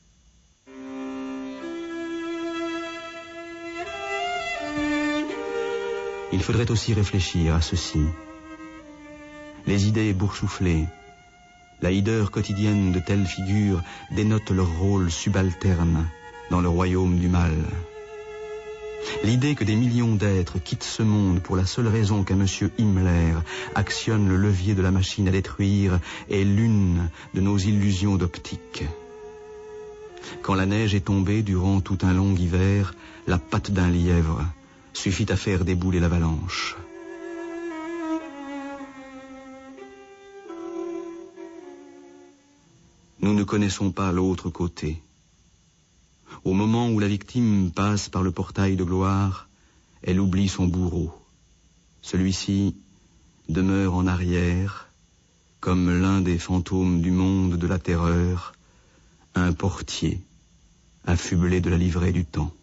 Il faudrait aussi réfléchir à ceci. Les idées boursouflées, la hideur quotidienne de telles figures dénote leur rôle subalterne dans le royaume du mal. L'idée que des millions d'êtres quittent ce monde pour la seule raison qu'un monsieur Himmler actionne le levier de la machine à détruire est l'une de nos illusions d'optique. Quand la neige est tombée durant tout un long hiver, la patte d'un lièvre suffit à faire débouler l'avalanche. Nous ne connaissons pas l'autre côté. Au moment où la victime passe par le portail de gloire, elle oublie son bourreau. Celui-ci demeure en arrière, comme l'un des fantômes du monde de la terreur, un portier, affublé de la livrée du temps.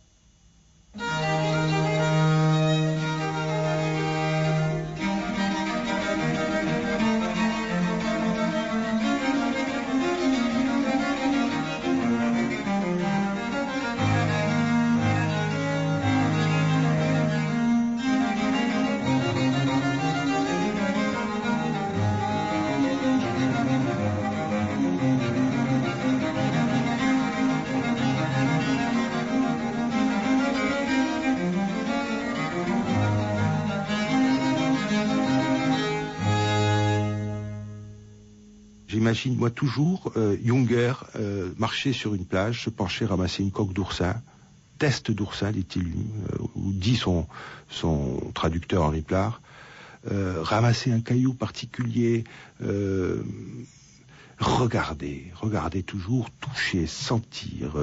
J'imagine, moi, toujours Junger marcher sur une plage, se pencher, ramasser une coque d'oursin, test d'oursin, dit-il, ou dit son traducteur Henri Plard, ramasser un caillou particulier, regarder toujours, toucher, sentir,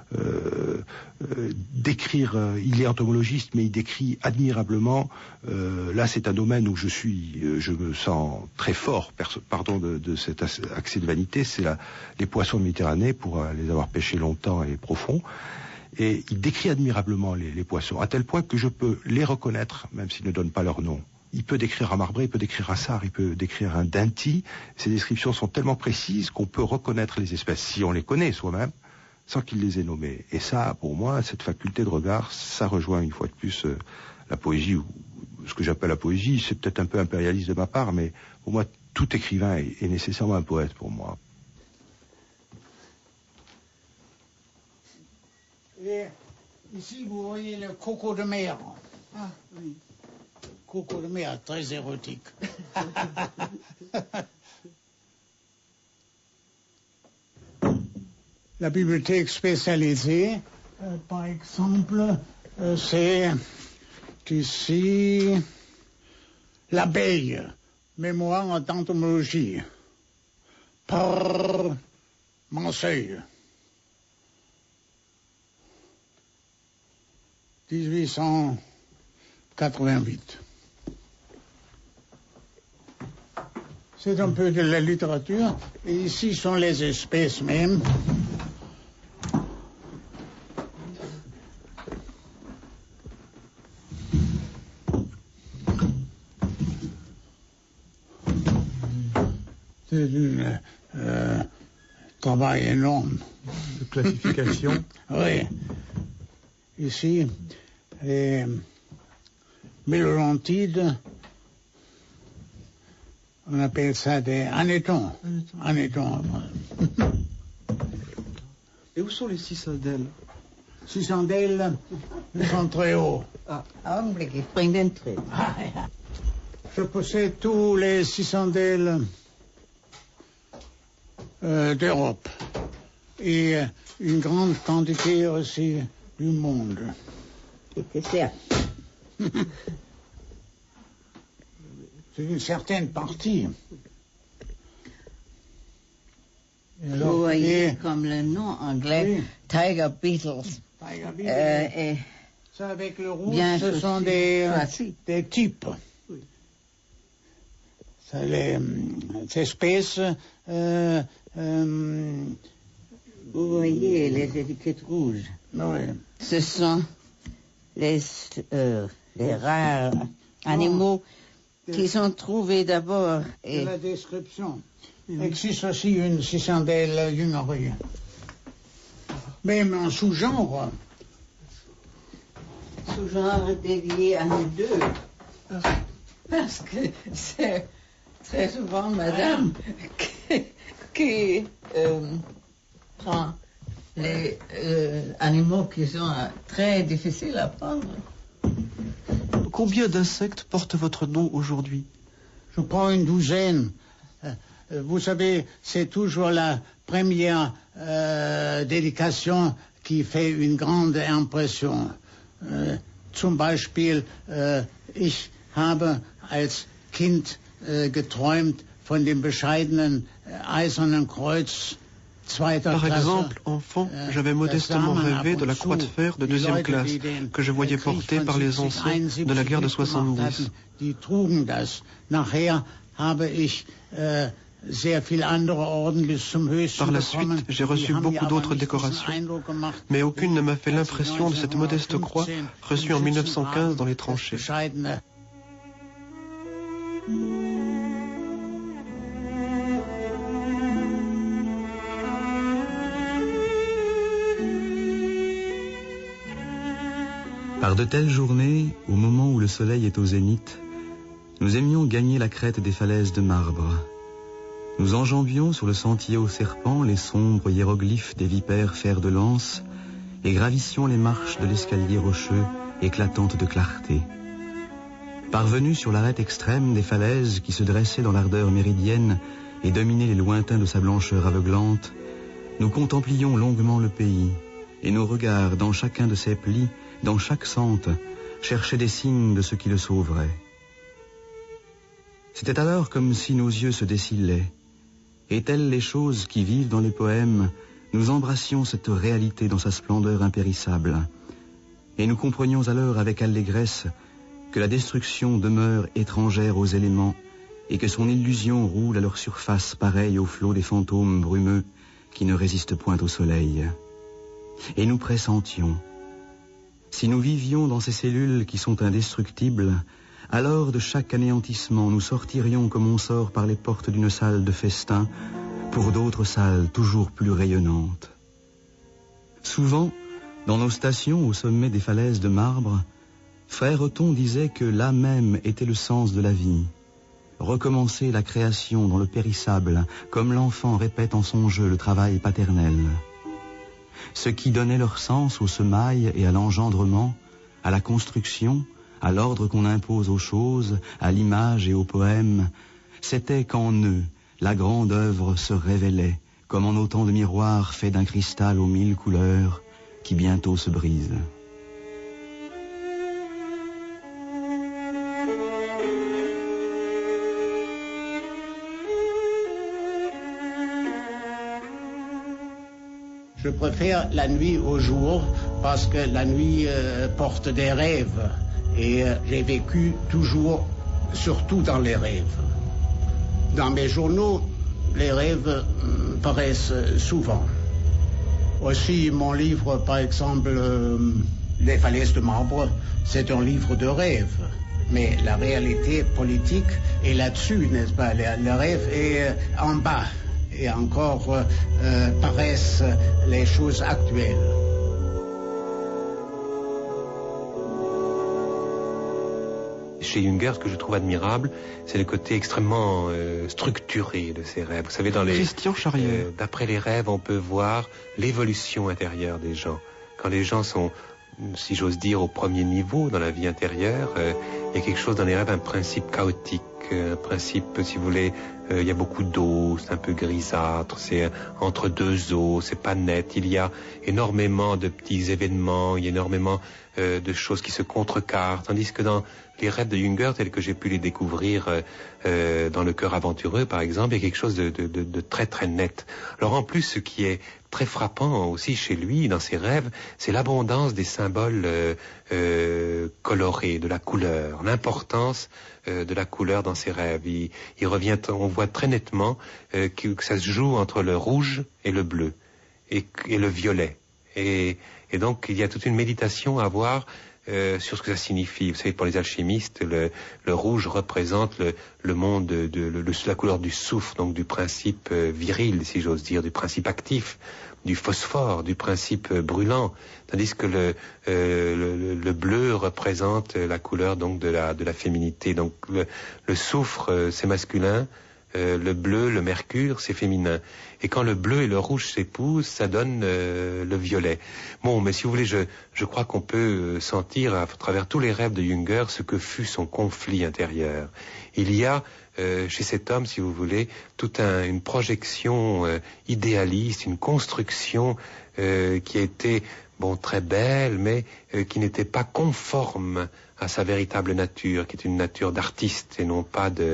décrire. Il est entomologiste, mais il décrit admirablement. Là, c'est un domaine où je me sens très fort, pardon de cet accès de vanité, c'est les poissons de Méditerranée, pour les avoir pêchés longtemps et profond. Et il décrit admirablement les poissons, à tel point que je peux les reconnaître, même s'il ne donne pas leur nom. Il peut décrire un marbré, il peut décrire un sard, il peut décrire un dinty. Ces descriptions sont tellement précises qu'on peut reconnaître les espèces, si on les connaît soi-même, sans qu'il les ait nommées. Et ça, pour moi, cette faculté de regard, ça rejoint une fois de plus la poésie, ou ce que j'appelle la poésie. C'est peut-être un peu impérialiste de ma part, mais pour moi, tout écrivain est nécessairement un poète pour moi. Et ici, vous voyez le coco de mer. Ah, oui. Coco de mer, très érotique. La bibliothèque spécialisée, par exemple, c'est ici l'abeille, mémoire en entomologie, par Manseuil, 1888. C'est un peu de la littérature. Et ici sont les espèces même. C'est un travail énorme. De classification. Oui. Ici, les mélodontides, on appelle ça des anétons. Et où sont les cicindèles? Cicindèles, ils sont très hauts. Augenblick, ich bring den Tritt. Je possède tous les cicindèles d'Europe et une grande quantité aussi du monde. C'est une certaine partie. Alors, vous voyez, comme le nom anglais, oui. Tiger Beetles. Tiger Beetles. Ça, avec le rouge, ce sont des types. Oui. Ça, les espèces... vous voyez les étiquettes rouges. Oui. Ce sont les rares animaux qui sont trouvés d'abord. Et la description. Existe aussi une cicindèle jungeri. Même en sous-genre. Sous-genre dédié à nous deux. Parce que c'est très souvent madame qui prend les animaux qui sont très difficiles à prendre. Combien d'insectes portent votre nom aujourd'hui? Je prends une douzaine. Vous savez, c'est toujours la première dédication qui fait une grande impression. Zum Beispiel, ich habe als Kind geträumt von dem bescheidenen Eisernen Kreuz Par exemple, enfant, j'avais modestement rêvé de la croix de fer de 2e classe que je voyais portée par les anciens de la guerre de 70. Par la suite, j'ai reçu beaucoup d'autres décorations, mais aucune ne m'a fait l'impression de cette modeste croix reçue en 1915 dans les tranchées. Par de telles journées, au moment où le soleil est au zénith, nous aimions gagner la crête des falaises de marbre. Nous enjambions sur le sentier aux serpents les sombres hiéroglyphes des vipères fer de lance et gravissions les marches de l'escalier rocheux éclatantes de clarté. Parvenus sur l'arête extrême des falaises qui se dressaient dans l'ardeur méridienne et dominaient les lointains de sa blancheur aveuglante, nous contemplions longuement le pays, et nos regards, dans chacun de ses plis, dans chaque sente, cherchaient des signes de ce qui le sauverait. C'était alors comme si nos yeux se dessillaient, et telles les choses qui vivent dans les poèmes, nous embrassions cette réalité dans sa splendeur impérissable, et nous comprenions alors avec allégresse que la destruction demeure étrangère aux éléments et que son illusion roule à leur surface pareille au flot des fantômes brumeux qui ne résistent point au soleil. Et nous pressentions. Si nous vivions dans ces cellules qui sont indestructibles, alors de chaque anéantissement nous sortirions comme on sort par les portes d'une salle de festin pour d'autres salles toujours plus rayonnantes. Souvent, dans nos stations au sommet des falaises de marbre, Frère Othon disait que là même était le sens de la vie. Recommencer la création dans le périssable, comme l'enfant répète en son jeu le travail paternel. Ce qui donnait leur sens au semail et à l'engendrement, à la construction, à l'ordre qu'on impose aux choses, à l'image et au poème, c'était qu'en eux, la grande œuvre se révélait, comme en autant de miroirs faits d'un cristal aux 1000 couleurs, qui bientôt se brise. Je préfère la nuit au jour parce que la nuit porte des rêves et j'ai vécu toujours, surtout dans les rêves. Dans mes journaux, les rêves paraissent souvent. Aussi, mon livre, par exemple, Les falaises de marbre, c'est un livre de rêve. Mais la réalité politique est là-dessus, n'est-ce pas? Le rêve est en bas. Et encore paraissent les choses actuelles. Chez Junger, ce que je trouve admirable, c'est le côté extrêmement structuré de ses rêves. Vous savez, dans les Christian Charrier. D'après les rêves, on peut voir l'évolution intérieure des gens. Quand les gens sont, si j'ose dire, au premier niveau dans la vie intérieure, il y a quelque chose dans les rêves, un principe chaotique, un principe, si vous voulez, il y a beaucoup d'eau, c'est un peu grisâtre, c'est entre deux eaux, c'est pas net, il y a énormément de petits événements, il y a énormément de choses qui se contrecarrent, tandis que dans les rêves de Junger, tels que j'ai pu les découvrir dans Le Cœur aventureux, par exemple, il y a quelque chose de très très net. Alors en plus, ce qui est très frappant aussi chez lui, dans ses rêves, c'est l'abondance des symboles colorés, de la couleur, l'importance de la couleur dans ses rêves. Il revient, on voit très nettement que ça se joue entre le rouge et le bleu, et le violet. Et donc il y a toute une méditation à avoir sur ce que ça signifie. Vous savez, pour les alchimistes, le rouge représente le monde la couleur du soufre, donc du principe viril, si j'ose dire, du principe actif, du phosphore, du principe brûlant, tandis que le bleu représente la couleur donc de la féminité. Donc le soufre, c'est masculin, le bleu, le mercure, c'est féminin. Et quand le bleu et le rouge s'épousent, ça donne le violet. Bon, mais si vous voulez, je crois qu'on peut sentir à travers tous les rêves de Junger ce que fut son conflit intérieur. Il y a chez cet homme, si vous voulez, toute une projection idéaliste, une construction qui a été très belle, mais qui n'était pas conforme à sa véritable nature, qui est une nature d'artiste et non pas de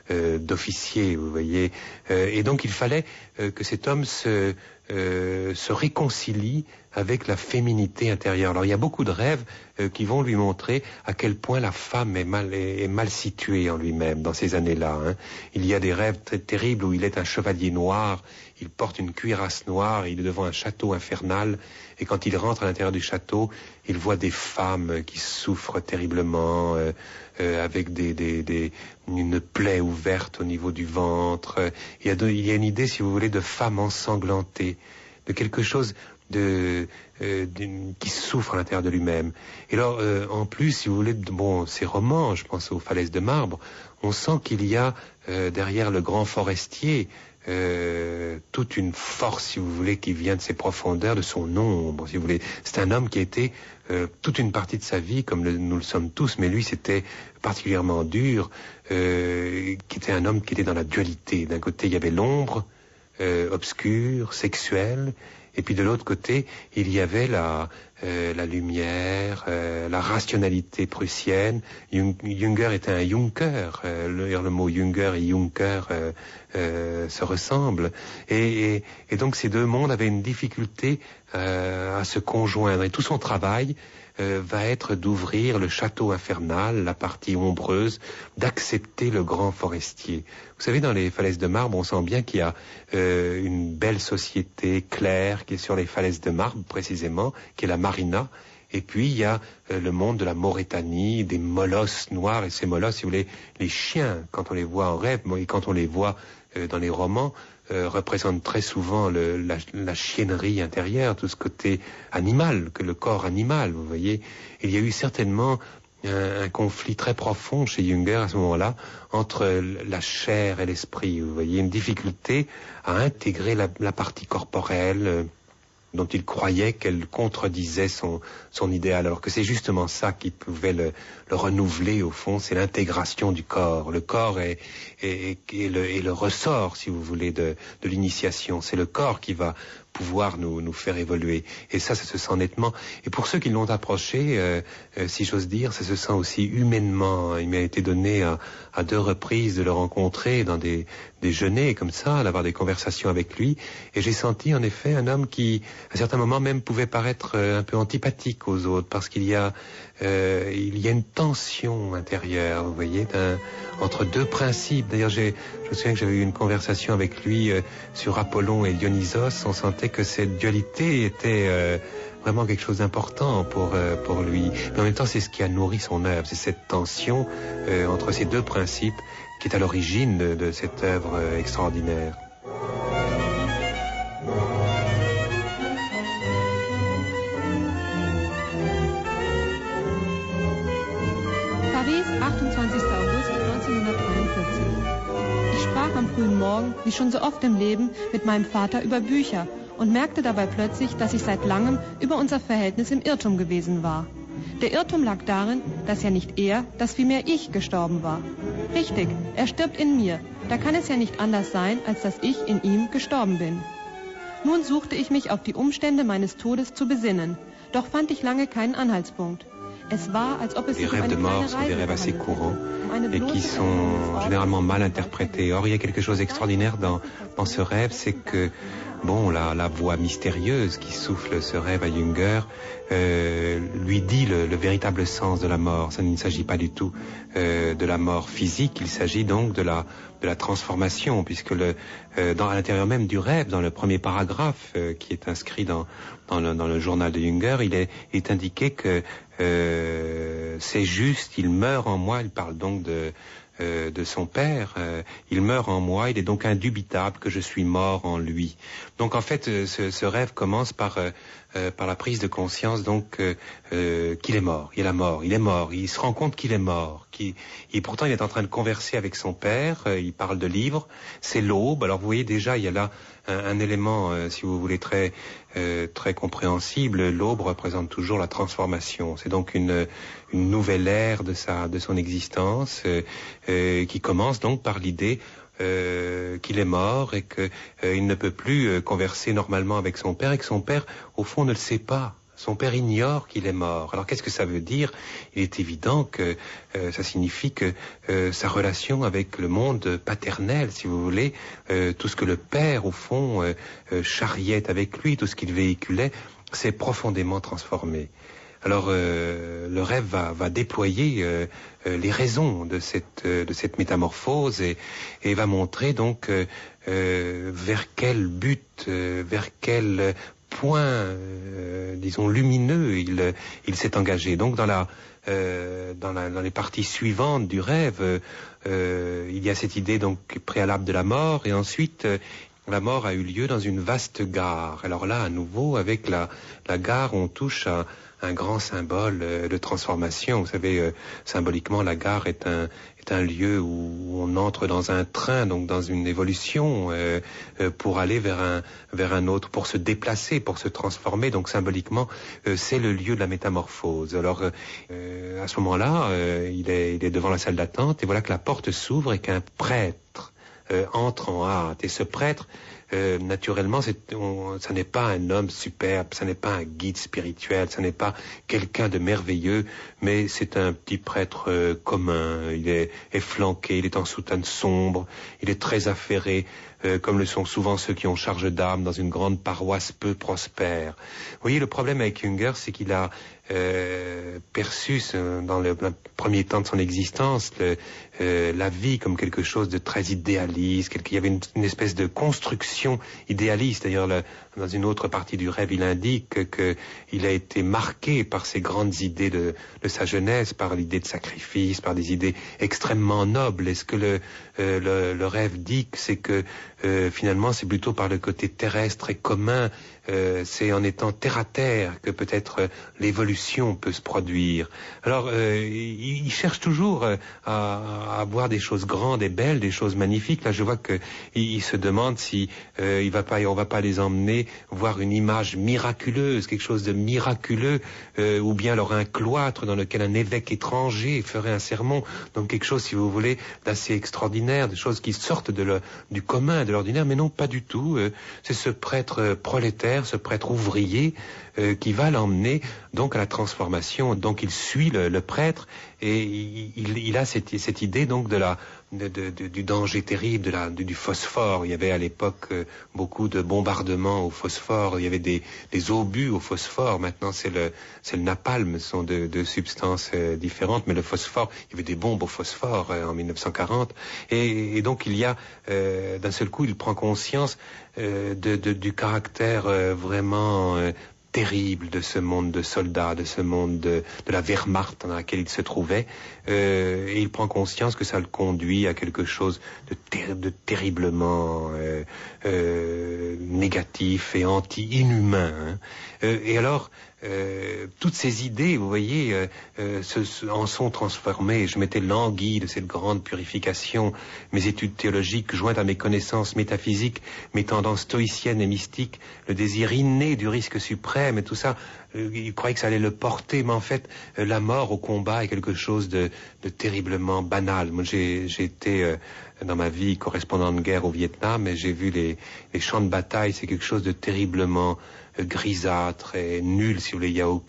d'officier, vous voyez. Et donc il fallait que cet homme se réconcilie avec la féminité intérieure. Alors il y a beaucoup de rêves qui vont lui montrer à quel point la femme est mal située en lui-même dans ces années-là. Hein. Il y a des rêves très terribles où il est un chevalier noir, il porte une cuirasse noire, il est devant un château infernal, et quand il rentre à l'intérieur du château, il voit des femmes qui souffrent terriblement, avec une plaie ouverte au niveau du ventre. Il y a une idée, si vous voulez, de femme ensanglantée, de quelque chose qui souffre à l'intérieur de lui-même. Et alors, en plus, si vous voulez, ces romans, je pense aux Falaises de marbre, on sent qu'il y a derrière le grand forestier toute une force, si vous voulez, qui vient de ses profondeurs, de son ombre, si vous voulez. C'est un homme qui a été toute une partie de sa vie, comme nous le sommes tous, mais lui, c'était particulièrement dur, qui était un homme qui était dans la dualité. D'un côté, il y avait l'ombre, obscure, sexuelle, et puis de l'autre côté, il y avait la lumière, la rationalité prussienne. Jünger était un Junker. Le mot Jünger et Junker se ressemblent. Et donc ces deux mondes avaient une difficulté à se conjoindre. Et tout son travail va être d'ouvrir le château infernal, la partie ombreuse, d'accepter le grand forestier. Vous savez, dans les Falaises de marbre, on sent bien qu'il y a une belle société claire qui est sur les Falaises de marbre, précisément, qui est la Marina. Et puis, il y a le monde de la Maurétanie, des molosses noirs. Et ces molosses, si vous voulez, les chiens, quand on les voit en rêve, et quand on les voit dans les romans, représentent très souvent la chiennerie intérieure, tout ce côté animal, que le corps animal, vous voyez. Il y a eu certainement un conflit très profond chez Jünger à ce moment-là entre la chair et l'esprit, vous voyez, une difficulté à intégrer la partie corporelle dont il croyait qu'elle contredisait son idéal, alors que c'est justement ça qui pouvait le renouveler au fond, c'est l'intégration du corps. Le corps est le ressort, si vous voulez, de l'initiation. C'est le corps qui va pouvoir nous faire évoluer. Et ça se sent nettement. Et pour ceux qui l'ont approché, si j'ose dire, ça se sent aussi humainement. Il m'a été donné à 2 reprises de le rencontrer dans des déjeuners comme ça, d'avoir des conversations avec lui. Et j'ai senti en effet un homme qui, à certains moments même, pouvait paraître un peu antipathique aux autres, parce qu'il y a une tension intérieure, vous voyez, entre 2 principes. D'ailleurs, je me souviens que j'avais eu une conversation avec lui sur Apollon et Dionysos. On sentait que cette dualité était vraiment quelque chose d'important pour lui. Mais en même temps, c'est ce qui a nourri son œuvre. C'est cette tension entre ces 2 principes qui est à l'origine de cette œuvre extraordinaire. Paris, 28. August 1943. Ich sprach am frühen Morgen, wie schon so oft im Leben, mit meinem Vater über Bücher und merkte dabei plötzlich, dass ich seit langem über unser Verhältnis im Irrtum gewesen war. Der Irrtum lag darin, dass ja nicht er, dass vielmehr ich gestorben war. Richtig, er stirbt in mir. Da kann es ja nicht anders sein, als dass ich in ihm gestorben bin. Nun suchte ich mich auf die Umstände meines Todes zu besinnen, doch fand ich lange keinen Anhaltspunkt. Es war, als ob es sich um eine kleine Reise sont des rêves assez courants et qui sont généralement mal interprétés. Or, il y a quelque chose d'extraordinaire dans ce rêve, c'est que la voix mystérieuse qui souffle ce rêve à Jünger lui dit le véritable sens de la mort. Ça, il ne s'agit pas du tout de la mort physique, il s'agit donc de la transformation, puisque à l'intérieur même du rêve, dans le premier paragraphe qui est inscrit dans le journal de Jünger, il est indiqué que c'est juste, il meurt en moi. Il parle donc de son père, il meurt en moi, il est donc indubitable que je suis mort en lui. Donc en fait, ce rêve commence par la prise de conscience donc qu'il est mort, il est mort, il se rend compte qu'il est mort, et pourtant il est en train de converser avec son père, il parle de livres, c'est l'aube. Alors vous voyez déjà, il y a là un élément, si vous voulez, très compréhensible. L'aube représente toujours la transformation. C'est donc une nouvelle ère de son existence qui commence donc par l'idée qu'il est mort et qu'il ne peut plus converser normalement avec son père, et que son père, au fond, ne le sait pas. Son père ignore qu'il est mort. Alors qu'est-ce que ça veut dire? Il est évident que ça signifie que sa relation avec le monde paternel, si vous voulez, tout ce que le père, au fond, charriait avec lui, tout ce qu'il véhiculait, s'est profondément transformé. Alors le rêve va déployer les raisons de cette métamorphose et va montrer donc vers quel but, vers quel point, disons, lumineux il s'est engagé. Donc dans les parties suivantes du rêve, il y a cette idée donc préalable de la mort, et ensuite la mort a eu lieu dans une vaste gare. Alors là, à nouveau, avec la gare, on touche à un grand symbole de transformation. Vous savez, symboliquement, la gare est un lieu où on entre dans un train, donc dans une évolution, pour aller vers un autre, pour se déplacer, pour se transformer. Donc symboliquement, c'est le lieu de la métamorphose. Alors à ce moment-là, il est devant la salle d'attente, et voilà que la porte s'ouvre et qu'un prêtre entre en hâte. Et ce prêtre, naturellement, ça n'est pas un homme superbe, ça n'est pas un guide spirituel, ça n'est pas quelqu'un de merveilleux, mais c'est un petit prêtre commun. Il est flanqué, il est en soutane sombre, il est très affairé, comme le sont souvent ceux qui ont charge d'âme dans une grande paroisse peu prospère. Vous voyez, le problème avec Jünger, c'est qu'il a perçu dans le premier temps de son existence la vie comme quelque chose de très idéaliste, il y avait une espèce de construction idéaliste. D'ailleurs, dans une autre partie du rêve, il indique qu'il a été marqué par ces grandes idées de sa jeunesse, par l'idée de sacrifice, par des idées extrêmement nobles. Et ce que le rêve dit, c'est que finalement, c'est plutôt par le côté terrestre et commun, c'est en étant terre à terre que peut-être l'évolution peut se produire. Alors, il cherche toujours à voir des choses grandes et belles, des choses magnifiques. Là, je vois qu'il se demande si on va pas les emmener voir une image miraculeuse, quelque chose de miraculeux, ou bien alors un cloître dans lequel un évêque étranger ferait un sermon. Donc quelque chose, si vous voulez, d'assez extraordinaire, des choses qui sortent du commun, de l'ordinaire, mais non, pas du tout. C'est ce prêtre prolétaire, ce prêtre ouvrier qui va l'emmener donc à la transformation. Donc il suit le prêtre, et il a cette idée donc du danger terrible du phosphore. Il y avait à l'époque beaucoup de bombardements au phosphore. Il y avait des obus au phosphore. Maintenant c'est le napalm, ce sont deux substances différentes, mais le phosphore, il y avait des bombes au phosphore en 1940. Et donc il y a d'un seul coup, il prend conscience du caractère vraiment terrible de ce monde de soldats, de ce monde de la Wehrmacht dans laquelle il se trouvait, et il prend conscience que ça le conduit à quelque chose de terriblement négatif et inhumain. Hein. Et alors, toutes ces idées, vous voyez, en sont transformées. Je m'étais langui de cette grande purification, mes études théologiques jointes à mes connaissances métaphysiques, mes tendances stoïciennes et mystiques, le désir inné du risque suprême et tout ça. Il croyait que ça allait le porter, mais en fait, la mort au combat est quelque chose de terriblement banal. Moi, j'ai été dans ma vie correspondant de guerre au Vietnam, et j'ai vu les champs de bataille. C'est quelque chose de terriblement grisâtre et nul, si vous voulez. Il n'y a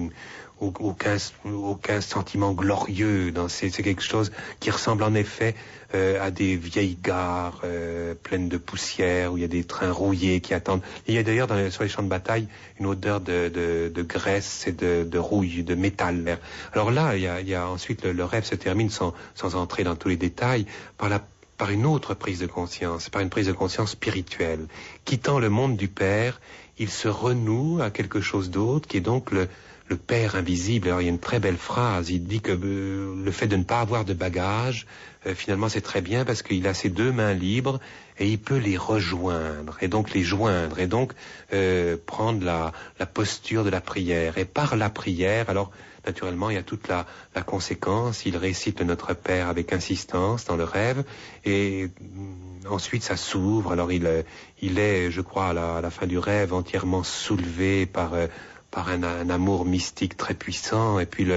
aucun sentiment glorieux c'est quelque chose qui ressemble en effet à des vieilles gares pleines de poussière, où il y a des trains rouillés qui attendent. Il y a d'ailleurs sur les champs de bataille une odeur de graisse et de rouille, de métal. Alors là, il y a ensuite le rêve se termine sans entrer dans tous les détails par une autre prise de conscience, par une prise de conscience spirituelle. Quittant le monde du Père, il se renoue à quelque chose d'autre, qui est donc le Père invisible. Alors il y a une très belle phrase, il dit que le fait de ne pas avoir de bagages, finalement c'est très bien, parce qu'il a ses deux mains libres et il peut les rejoindre, et donc les joindre, et donc prendre la posture de la prière. Et par la prière, alors naturellement il y a toute la conséquence, il récite le Notre Père avec insistance dans le rêve, et ensuite ça s'ouvre. Alors il est, je crois, à la fin du rêve, entièrement soulevé par un amour mystique très puissant, et puis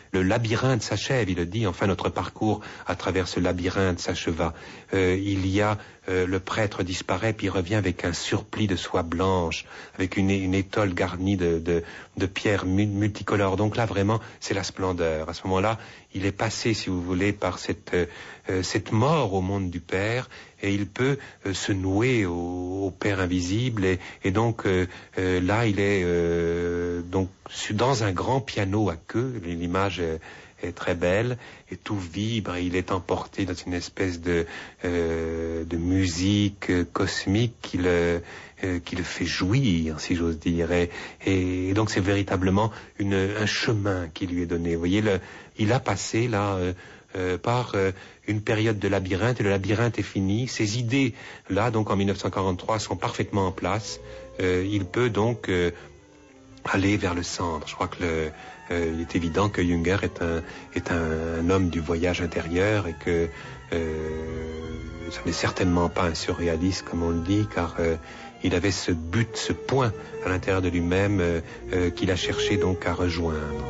le labyrinthe s'achève, il le dit, enfin notre parcours à travers ce labyrinthe s'acheva. Il y a le prêtre disparaît, puis il revient avec un surplis de soie blanche, avec une étole garnie de pierres multicolores. Donc là, vraiment, c'est la splendeur. À ce moment-là, il est passé, si vous voulez, par cette mort au monde du Père, et il peut se nouer au Père invisible. Et donc, là, il est donc dans un grand piano à queue. L'image est très belle, et tout vibre, et il est emporté dans une espèce de musique cosmique qui le fait jouir, si j'ose dire. Et donc c'est véritablement un chemin qui lui est donné. Vous voyez, il a passé là par une période de labyrinthe, et le labyrinthe est fini. Ses idées, là, donc en 1943, sont parfaitement en place. Il peut donc aller vers le centre. Je crois que il est évident que Jünger est un homme du voyage intérieur, et que ça n'est certainement pas un surréaliste comme on le dit, car il avait ce but, ce point à l'intérieur de lui-même qu'il a cherché donc à rejoindre.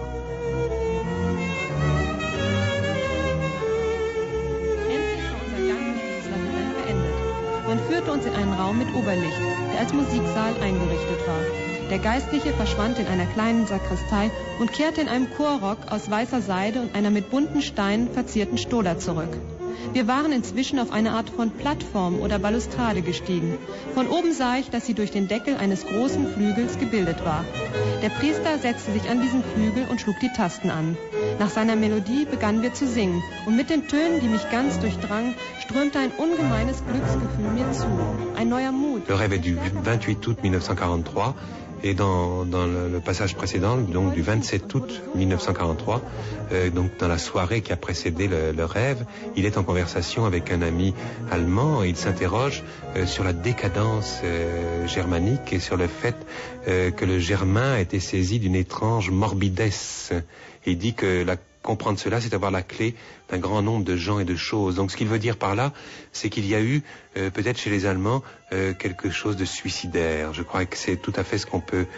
Man führte uns in einen Raum mit Oberlicht, der als Musiksaal eingerichtet war. Der Geistliche verschwand in einer kleinen Sakristei und kehrte in einem Chorrock aus weißer Seide und einer mit bunten Steinen verzierten Stola zurück. Wir waren inzwischen auf eine Art von Plattform oder Balustrade gestiegen. Von oben sah ich, dass sie durch den Deckel eines großen Flügels gebildet war. Der Priester setzte sich an diesen Flügel und schlug die Tasten an. Nach seiner Melodie begannen wir zu singen, und mit den Tönen, die mich ganz durchdrangen, strömte ein ungemeines Glücksgefühl mir zu. Ein neuer Mut. Le rêve est du 28 août 1943. Et dans le passage précédent, donc du 27 août 1943, donc dans la soirée qui a précédé le rêve, il est en conversation avec un ami allemand, et il s'interroge sur la décadence germanique et sur le fait que le germain a été saisi d'une étrange morbidesse. Et il dit que comprendre cela, c'est avoir la clé d'un grand nombre de gens et de choses. Donc ce qu'il veut dire par là, c'est qu'il y a eu, peut-être chez les Allemands, quelque chose de suicidaire. Je crois que c'est tout à fait ce qu'on peut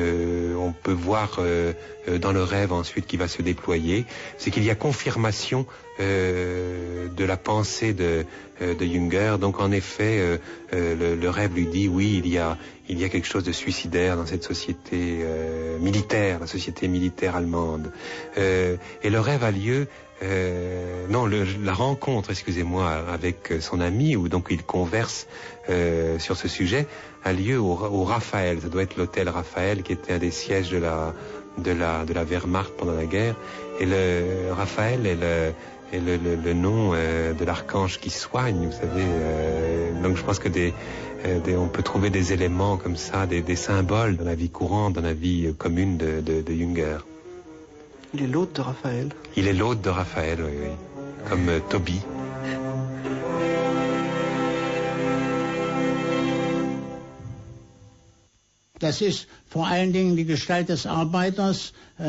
voir dans le rêve ensuite qui va se déployer. C'est qu'il y a confirmation de la pensée de Jünger. Donc en effet, le rêve lui dit, oui, il y a quelque chose de suicidaire dans cette société militaire, la société militaire allemande. Et le rêve a lieu, la rencontre, excusez-moi, avec son ami, où donc il converse sur ce sujet, a lieu au Raphaël. Ça doit être l'hôtel Raphaël, qui était un des sièges de la Wehrmacht pendant la guerre. Et le Raphaël est le nom de l'archange qui soigne, vous savez. Donc je pense que on peut trouver des éléments comme ça, des symboles dans la vie courante, dans la vie commune de Jünger. Il est l'hôte de Raphaël. Il est l'hôte de Raphaël, oui. Comme Toby. Das ist vor allen Dingen die Gestalt des Arbeiters.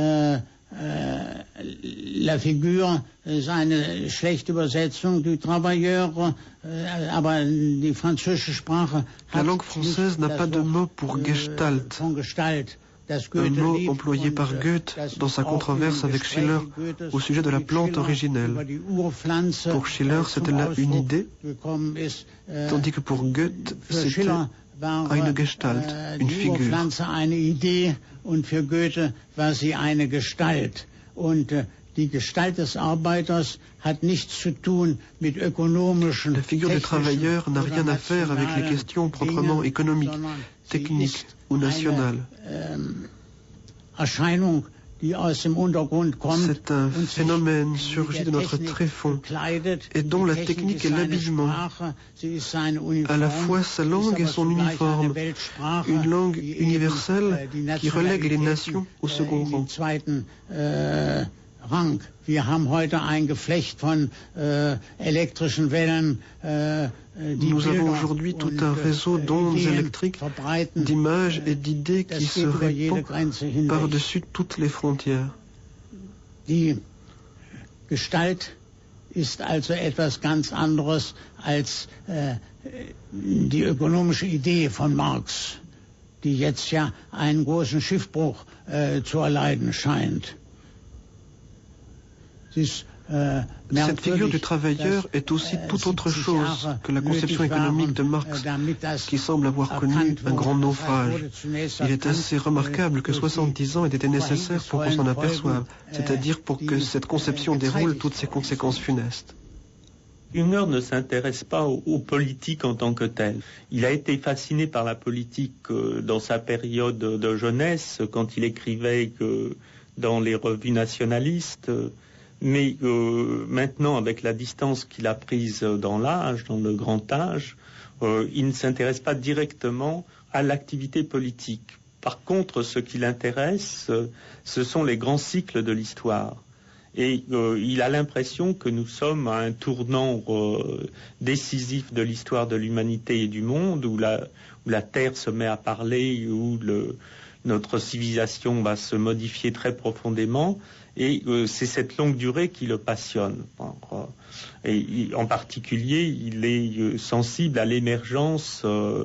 La figure ist eine schlechte Übersetzung du travailleur, aber die französische Sprache La langue française n'a pas de mot pour Gestalt. Un mot employé par Goethe dans sa controverse avec Schiller au sujet de la plante originelle. Pour Schiller, c'était là une idée, tandis que pour Goethe, c'était eine Gestalt, une figure. Eine Idee, und für Goethe war sie eine Gestalt. Und die Gestalt des Arbeiters hat nichts zu tun mit ökonomischen. La figure du travailleur n'a rien à faire avec les questions proprement économiques, techniques ou nationales. Erscheinung, die aus dem Untergrund kommt. C'est un phénomène surgi de notre tréfonds et dont la technique est l'habillement, à la fois sa langue et son uniforme, une langue universelle qui relègue les nations au second rang. Wir haben heute ein Geflecht von elektrischen Wellen. Nous avons aujourd'hui tout un réseau d'ondes électriques, d'images et d'idées qui se répand par-dessus toutes les frontières. Die Gestalt ist also etwas ganz anderes als die ökonomische Idee von Marx, die jetzt ja einen großen Schiffbruch zu erleiden scheint. Cette figure du travailleur est aussi tout autre chose que la conception économique de Marx, qui semble avoir connu un grand naufrage. Il est assez remarquable que 70 ans aient été nécessaires pour qu'on s'en aperçoive, c'est-à-dire pour que cette conception déroule toutes ses conséquences funestes. Jünger ne s'intéresse pas aux politiques en tant que telles. Il a été fasciné par la politique dans sa période de jeunesse, quand il écrivait dans les revues nationalistes. Mais maintenant, avec la distance qu'il a prise dans l'âge, dans le grand âge, il ne s'intéresse pas directement à l'activité politique. Par contre, ce qui l'intéresse, ce sont les grands cycles de l'histoire. Et il a l'impression que nous sommes à un tournant décisif de l'histoire de l'humanité et du monde, où la Terre se met à parler, où notre civilisation va se modifier très profondément. Et c'est cette longue durée qui le passionne. Et en particulier, il est sensible à l'émergence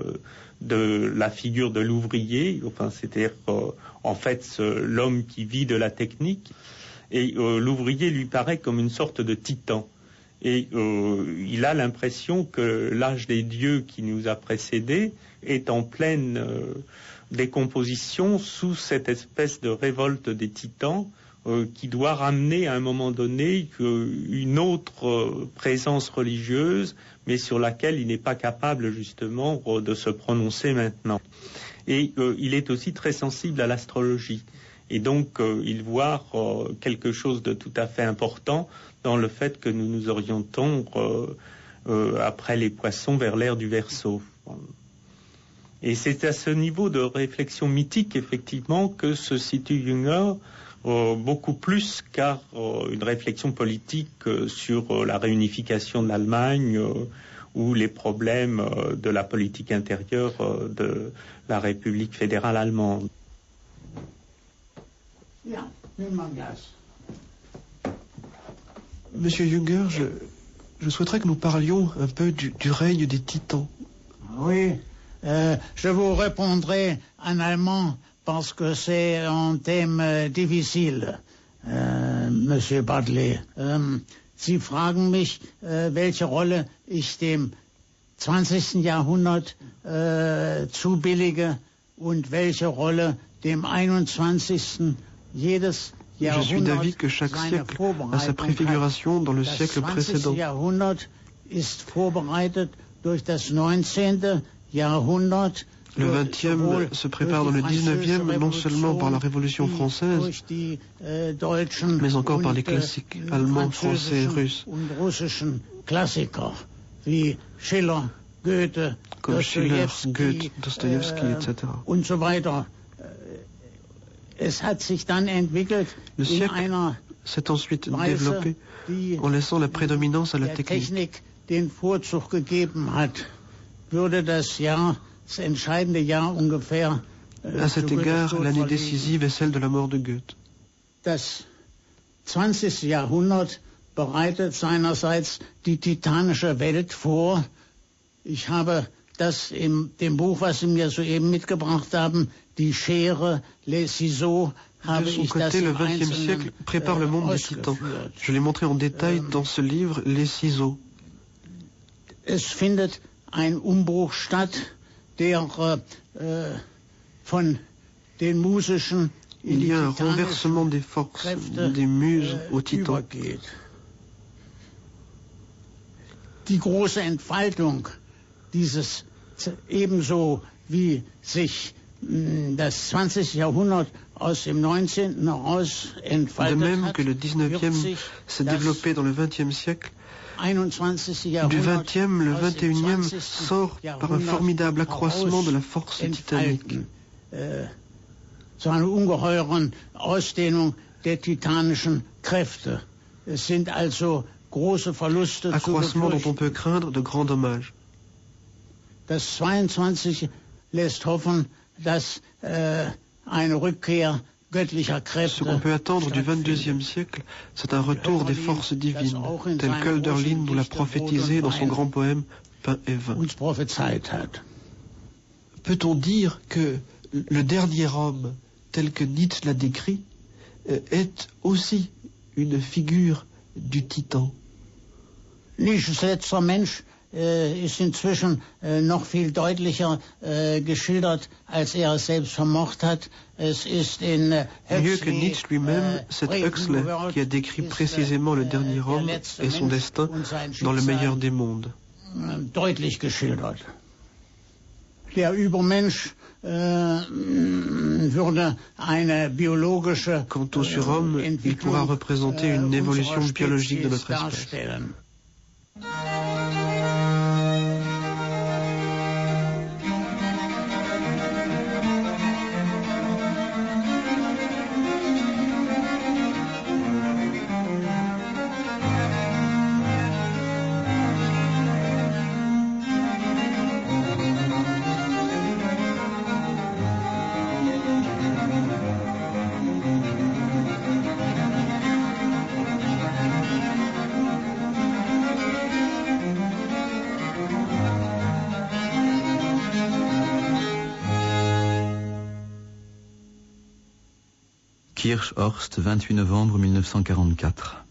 de la figure de l'ouvrier, c'est-à-dire en fait l'homme qui vit de la technique. Et l'ouvrier lui paraît comme une sorte de titan. Et il a l'impression que l'âge des dieux qui nous a précédés est en pleine décomposition sous cette espèce de révolte des titans, qui doit ramener à un moment donné une autre présence religieuse, mais sur laquelle il n'est pas capable justement de se prononcer maintenant. Et il est aussi très sensible à l'astrologie. Et donc il voit quelque chose de tout à fait important dans le fait que nous nous orientons après les poissons vers l'ère du Verseau. Et c'est à ce niveau de réflexion mythique, effectivement, que se situe Jünger, beaucoup plus qu'à une réflexion politique sur la réunification de l'Allemagne ou les problèmes de la politique intérieure de la République fédérale allemande. Monsieur Jünger, je souhaiterais que nous parlions un peu du règne des titans. Oui, je vous répondrai en allemand parce que c'est un thème difficile, Monsieur Bartley. Sie fragen mich, welche Rolle ich dem 20. Jahrhundert zubillige und welche Rolle dem 21. Jedes Je suis d'avis que chaque siècle a sa préfiguration dans le siècle précédent. Le 20e se prépare dans le 19e non seulement par la Révolution française, mais encore par les classiques allemands, français et russes, comme Schiller, Goethe, Dostoïevski, etc. Le siècle s'est ensuite développé en laissant la prédominance à la technique. À cet égard, l'année décisive est celle de la mort de Goethe. Das 20. Jahrhundert bereitet seinerseits die titanische Welt vor. Ich habe das in dem Buch, was Sie mir soeben mitgebracht haben, die Schere, les ciseaux, de son côté, le XXe siècle prépare le monde des titans. Je l'ai montré en détail dans ce livre, Les ciseaux. Es findet ein Umbruch statt, der von den musischen Il y a un renversement des forces, des muses aux titans. Die große Entfaltung dieses, ebenso wie sich das 20. Jahrhundert aus dem 19. heraus entfaltet hat. De même que le 19e s'est développé dans le 20e siècle, du 20e, le 21e sort par un formidable accroissement de la force titanique. Zu einer ungeheuren Ausdehnung der titanischen Kräfte. Es sind also große Verluste accroissement dont on peut craindre de grands dommages. Das 22 lässt hoffen, dass eine Rückkehr göttlicher Kräfte. Ce qu'on peut attendre du 22e siècle, c'est un retour des forces divines, tel qu'Hölderlin nous l'a prophétisé dans son grand poème Pain et vin. Peut-on dire que le dernier homme, tel que Nietzsche l'a décrit, est aussi une figure du titan. Nietzsches letzter Mensch ist inzwischen noch viel deutlicher geschildert, als es selbst vermocht hat. Es ist in Mieux que Nietzsche lui-même, c'est Huxley qui a décrit précisément le dernier homme et son destin dans Le meilleur des mondes. Deutlich geschildert. Der Übermensch würde eine biologische Quant au surhomme, il pourra représenter une évolution biologique de notre espèce. Kirchhorst, 28 novembre 1944.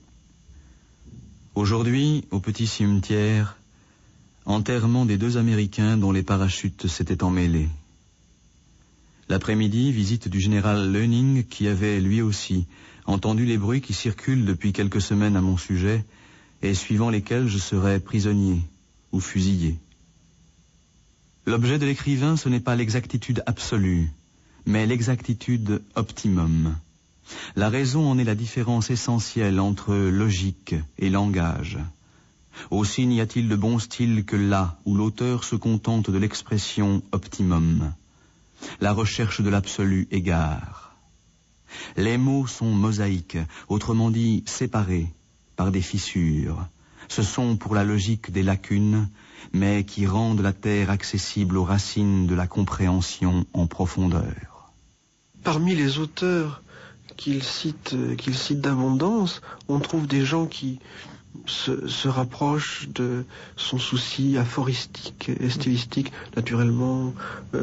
Aujourd'hui, au petit cimetière, enterrement des 2 Américains dont les parachutes s'étaient emmêlés. L'après-midi, visite du général Leuning qui avait, lui aussi, entendu les bruits qui circulent depuis quelques semaines à mon sujet et suivant lesquels je serais prisonnier ou fusillé. L'objet de l'écrivain, ce n'est pas l'exactitude absolue, mais l'exactitude optimum. La raison en est la différence essentielle entre logique et langage. Aussi n'y a-t-il de bon style que là où l'auteur se contente de l'expression optimum. La recherche de l'absolu égare. Les mots sont mosaïques, autrement dit séparés par des fissures. Ce sont pour la logique des lacunes, mais qui rendent la terre accessible aux racines de la compréhension en profondeur. Parmi les auteurs qu'il cite d'abondance, on trouve des gens qui se rapprochent de son souci aphoristique et stylistique, naturellement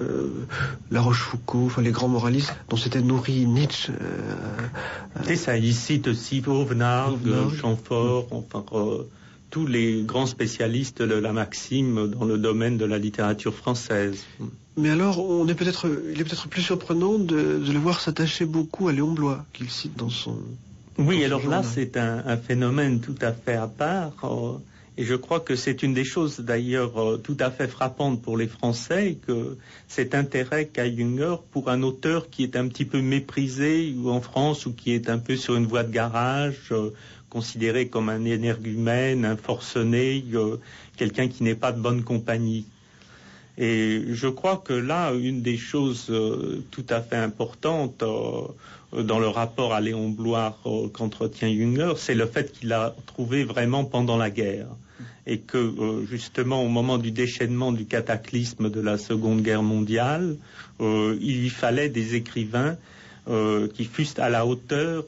La Rochefoucauld, enfin les grands moralistes dont s'était nourri Nietzsche. C'est ça, il cite aussi Auvenargues, Chamfort, enfin tous les grands spécialistes de la maxime dans le domaine de la littérature française. Mais alors, il est peut-être plus surprenant de le voir s'attacher beaucoup à Léon Bloy, qu'il cite dans son... Oui, alors là, c'est un phénomène tout à fait à part, et je crois que c'est une des choses d'ailleurs tout à fait frappantes pour les Français, que cet intérêt qu'a Jünger pour un auteur qui est un petit peu méprisé ou en France, ou qui est un peu sur une voie de garage, considéré comme un énergumène, un forcené, quelqu'un qui n'est pas de bonne compagnie. Et je crois que là, une des choses tout à fait importantes dans le rapport à Léon Bloy qu'entretient Jünger, c'est le fait qu'il l'a trouvé vraiment pendant la guerre. Et que justement au moment du déchaînement du cataclysme de la Seconde Guerre mondiale, il lui fallait des écrivains qui fussent à la hauteur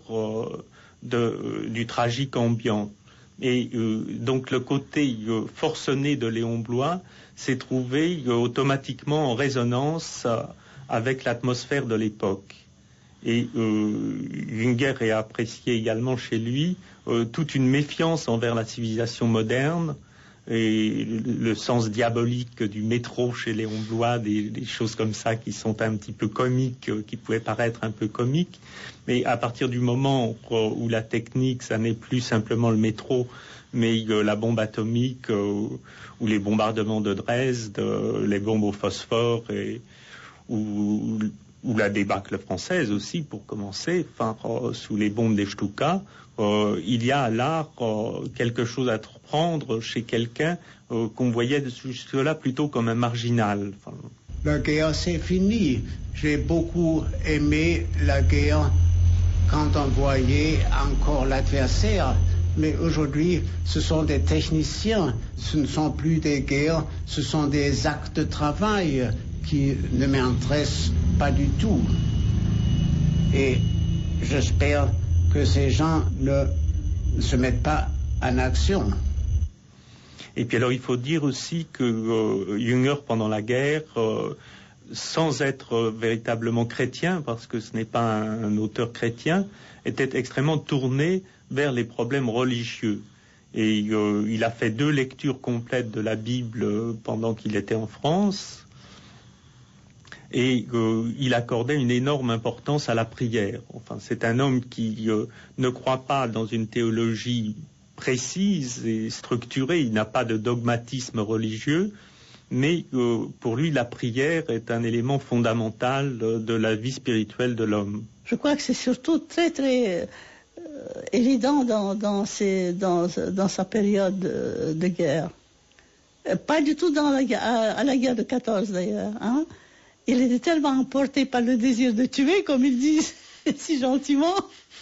du tragique ambiant. Et donc le côté forcené de Léon Bloy s'est trouvé automatiquement en résonance avec l'atmosphère de l'époque. Et Jünger a apprécié également chez lui toute une méfiance envers la civilisation moderne et le sens diabolique du métro chez Léon Bloy, des choses comme ça qui sont un petit peu comiques, qui pouvaient paraître un peu comiques. Mais à partir du moment où la technique, ça n'est plus simplement le métro, mais la bombe atomique ou les bombardements de Dresde, les bombes au phosphore ou la débâcle française aussi, pour commencer, sous les bombes des Stuka, il y a là quelque chose à prendre chez quelqu'un qu'on voyait jusque-là plutôt comme un marginal. La guerre, c'est fini. J'ai beaucoup aimé la guerre quand on voyait encore l'adversaire. Mais aujourd'hui, ce sont des techniciens, ce ne sont plus des guerres, ce sont des actes de travail qui ne m'intéressent pas du tout. Et j'espère que ces gens ne se mettent pas en action. Et puis alors il faut dire aussi que Jünger pendant la guerre, sans être véritablement chrétien, parce que ce n'est pas un auteur chrétien, était extrêmement tourné vers les problèmes religieux. Et il a fait 2 lectures complètes de la Bible pendant qu'il était en France. Et il accordait une énorme importance à la prière. Enfin, c'est un homme qui ne croit pas dans une théologie précise et structurée. Il n'a pas de dogmatisme religieux, mais pour lui, la prière est un élément fondamental de la vie spirituelle de l'homme. Je crois que c'est surtout très, très évident dans sa période de guerre. Pas du tout à la guerre de 14 d'ailleurs, hein. Il était tellement emporté par le désir de tuer, comme ils disent si gentiment.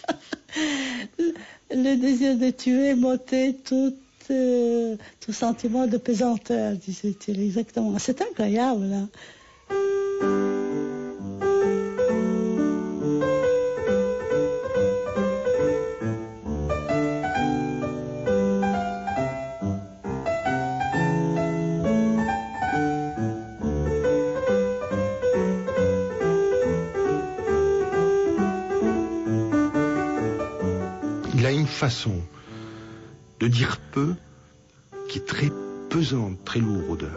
Le désir de tuer m'ôtait tout sentiment de pesanteur, disait-il exactement. C'est incroyable, hein. Façon de dire peu qui est très pesante, très lourde.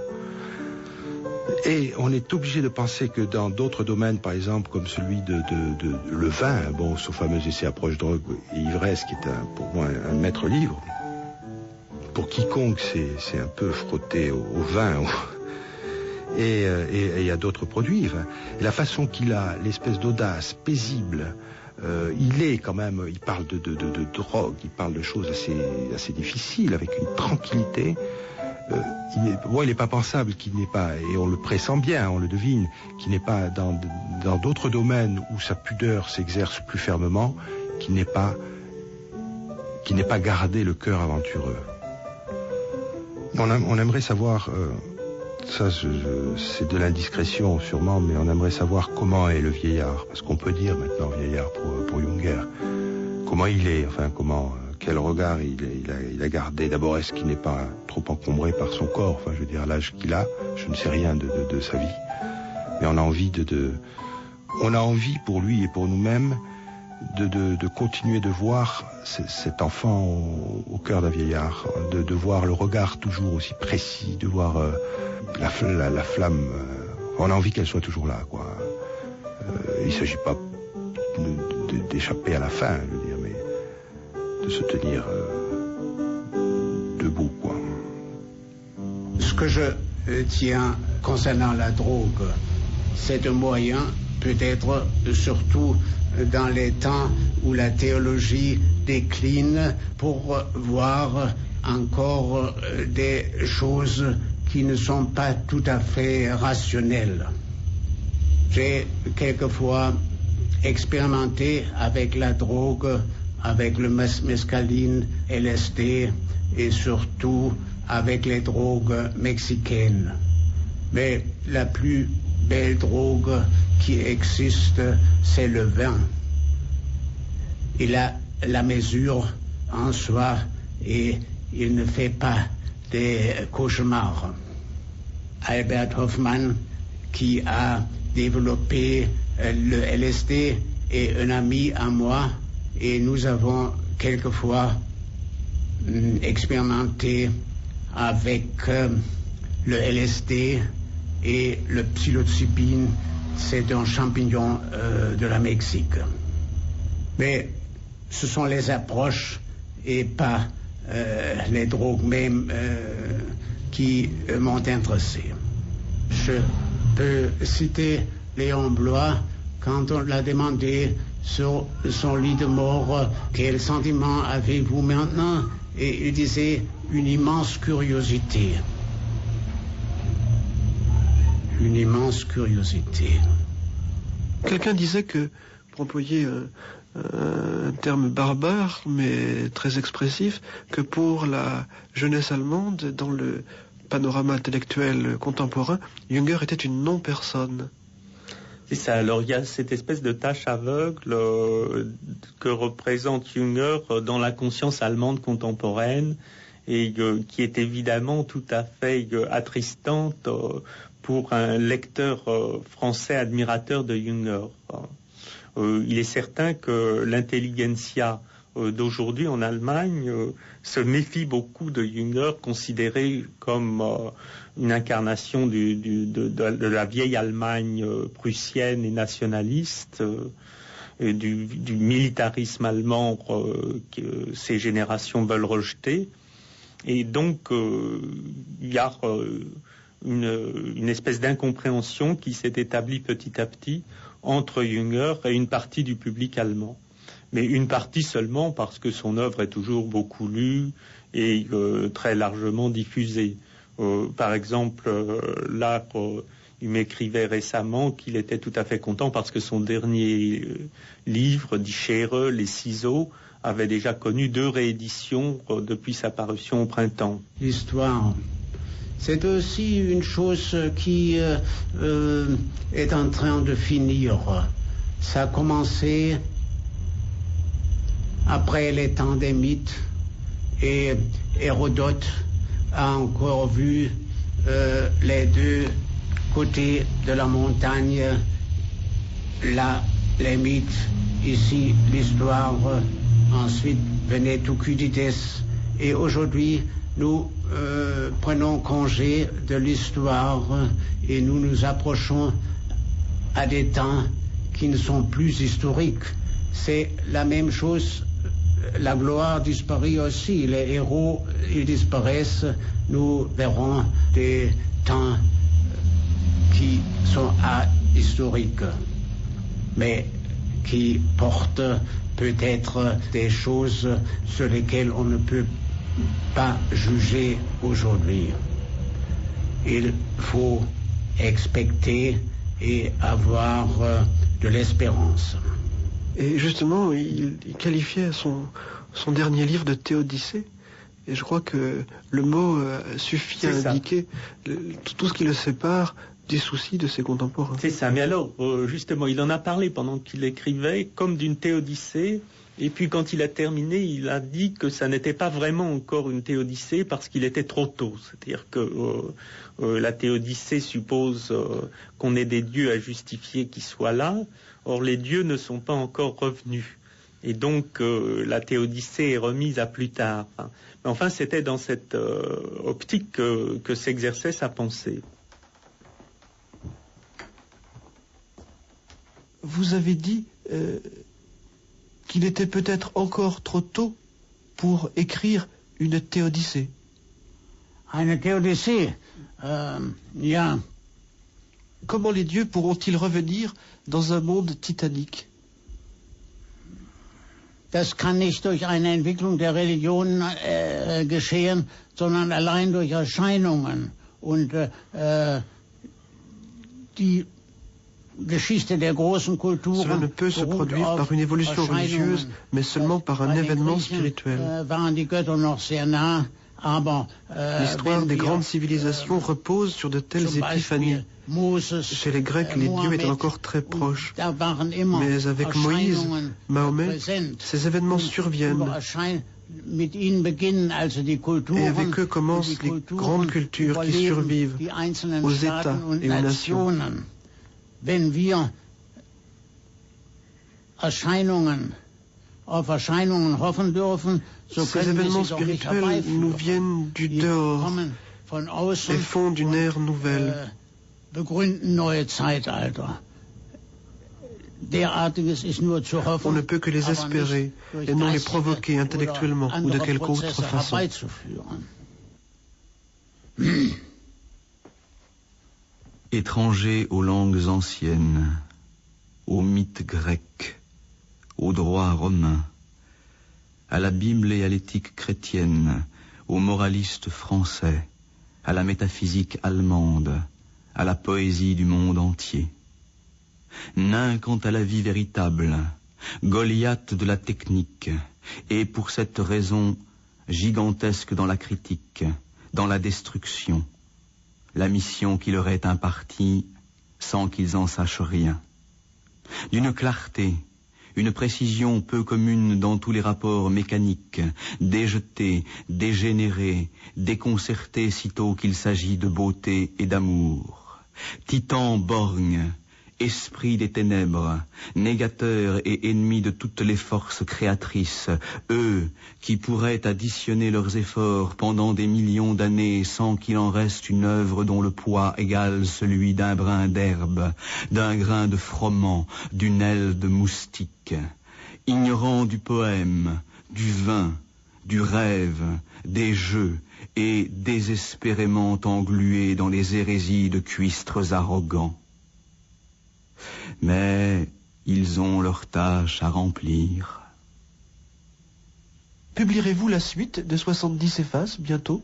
Et on est obligé de penser que dans d'autres domaines, par exemple comme celui de le vin, bon, ce fameux essai approche drogue et ivresse qui est pour moi un maître livre, pour quiconque c'est un peu frotté au vin et à d'autres produits. Enfin, et la façon qu'il a, l'espèce d'audace paisible. Il est quand même, il parle de drogue, il parle de choses assez difficiles, avec une tranquillité. Il n'est pas pensable qu'il n'est pas, et on le pressent bien, on le devine, qu'il n'est pas dans d'autres domaines où sa pudeur s'exerce plus fermement, qu'il n'ait pas gardé le cœur aventureux. On aimerait savoir, ça c'est de l'indiscrétion sûrement, mais on aimerait savoir comment est le vieillard, parce qu'on peut dire maintenant vieillard pour Junger, comment il est, enfin quel regard il a gardé. D'abord, est-ce qu'il n'est pas trop encombré par son corps, enfin je veux dire l'âge qu'il a, je ne sais rien de sa vie, mais on a envie on a envie pour lui et pour nous-mêmes de continuer de voir cet enfant au cœur d'un vieillard, de voir le regard toujours aussi précis, de voir la flamme, on a envie qu'elle soit toujours là, quoi. Il ne s'agit pas d'échapper à la fin, je veux dire, mais de se tenir debout, quoi. Ce que je tiens concernant la drogue, c'est un moyen, peut-être surtout dans les temps où la théologie décline, pour voir encore des choses qui ne sont pas tout à fait rationnelles. J'ai quelquefois expérimenté avec la drogue, avec le mescaline, LSD et surtout avec les drogues mexicaines. Mais la plus belle drogue qui existe, c'est le vin. Il a la mesure en soi et il ne fait pas des cauchemars. Albert Hoffmann, qui a développé le LSD, est un ami à moi et nous avons quelquefois expérimenté avec le LSD et le psilocybine. C'est un champignon de la Mexique. Mais ce sont les approches et pas les drogues même qui m'ont intéressé. Je peux citer Léon Bloy quand on l'a demandé sur son lit de mort quel sentiment avez-vous maintenant, et il disait une immense curiosité. Une immense curiosité. Quelqu'un disait que, pour employer un terme barbare mais très expressif, que pour la jeunesse allemande, dans le panorama intellectuel contemporain, Junger était une non-personne. C'est ça. Alors il y a cette espèce de tache aveugle que représente Junger dans la conscience allemande contemporaine et qui est évidemment tout à fait attristante pour un lecteur français admirateur de Junger. Il est certain que l'intelligentsia d'aujourd'hui en Allemagne se méfient beaucoup de Jünger, considéré comme une incarnation de la vieille Allemagne prussienne et nationaliste, du militarisme allemand que ces générations veulent rejeter. Et donc, il y a une espèce d'incompréhension qui s'est établie petit à petit entre Jünger et une partie du public allemand. Mais une partie seulement, parce que son œuvre est toujours beaucoup lue et très largement diffusée. Par exemple, là, il m'écrivait récemment qu'il était tout à fait content parce que son dernier livre, Die Schere, Les ciseaux, avait déjà connu 2 rééditions depuis sa parution au printemps. L'histoire, c'est aussi une chose qui est en train de finir. Ça a commencé après les temps des mythes, et Hérodote a encore vu les 2 côtés de la montagne, là les mythes, ici l'histoire, ensuite venait Thukydides, et aujourd'hui nous prenons congé de l'histoire et nous nous approchons à des temps qui ne sont plus historiques. C'est la même chose. La gloire disparaît aussi, les héros ils disparaissent, nous verrons des temps qui sont ahistoriques, mais qui portent peut-être des choses sur lesquelles on ne peut pas juger aujourd'hui. Il faut expecter et avoir de l'espérance. Et justement, il qualifiait son dernier livre de Théodicée, et je crois que le mot suffit à indiquer tout ce qui le sépare des soucis de ses contemporains. C'est ça, mais alors, justement, il en a parlé pendant qu'il écrivait comme d'une Théodicée, et puis quand il a terminé, il a dit que ça n'était pas vraiment encore une Théodicée parce qu'il était trop tôt. C'est-à-dire que la Théodicée suppose qu'on ait des dieux à justifier qui soient là. Or, les dieux ne sont pas encore revenus. Et donc, la Théodicée est remise à plus tard. Mais enfin, c'était dans cette optique que s'exerçait sa pensée. Vous avez dit qu'il était peut-être encore trop tôt pour écrire une Théodicée. Une Théodicée, ja. Comment les dieux pourront-ils revenir dans un monde titanique? Das kann nicht durch eine Entwicklung der Religion geschehen, sondern allein durch Erscheinungen. Und die Geschichte der großen Kulturen. Cela ne peut se produire par une évolution religieuse, mais seulement par un événement spirituel. Waren die Götter noch sehr nah, aber l'histoire des grandes civilisations repose sur de telles épiphanies. Chez les Grecs, les dieux étaient encore très proches. Mais avec Moïse, Mahomet, ces événements surviennent. Et avec eux commencent les grandes cultures qui survivent aux États et aux nations. Wenn wir auf Erscheinungen hoffen dürfen, so ces événements spirituels nous viennent du dehors et font d'une ère nouvelle. Begründen neue Zeitalter. Derartiges ist nur zu hoffen. On ne peut que les espérer et non les provoquer intellectuellement ou de quelque autre façon. Étranger aux langues anciennes, aux mythes grecs, au droit romain, à la Bible et à l'éthique chrétienne, aux moralistes français, à la métaphysique allemande, à la poésie du monde entier. Nain quant à la vie véritable, Goliath de la technique, et pour cette raison gigantesque dans la critique, dans la destruction, la mission qui leur est impartie sans qu'ils en sachent rien. D'une clarté, une précision peu commune dans tous les rapports mécaniques, déjetés, dégénérés, déconcertés sitôt qu'il s'agit de beauté et d'amour. Titan borgne, Esprit des ténèbres, négateurs et ennemis de toutes les forces créatrices, eux qui pourraient additionner leurs efforts pendant des millions d'années sans qu'il en reste une œuvre dont le poids égale celui d'un brin d'herbe, d'un grain de froment, d'une aile de moustique, ignorants du poème, du vin, du rêve, des jeux, et désespérément englués dans les hérésies de cuistres arrogants. Mais ils ont leur tâche à remplir. Publierez-vous la suite de 70 effaces bientôt?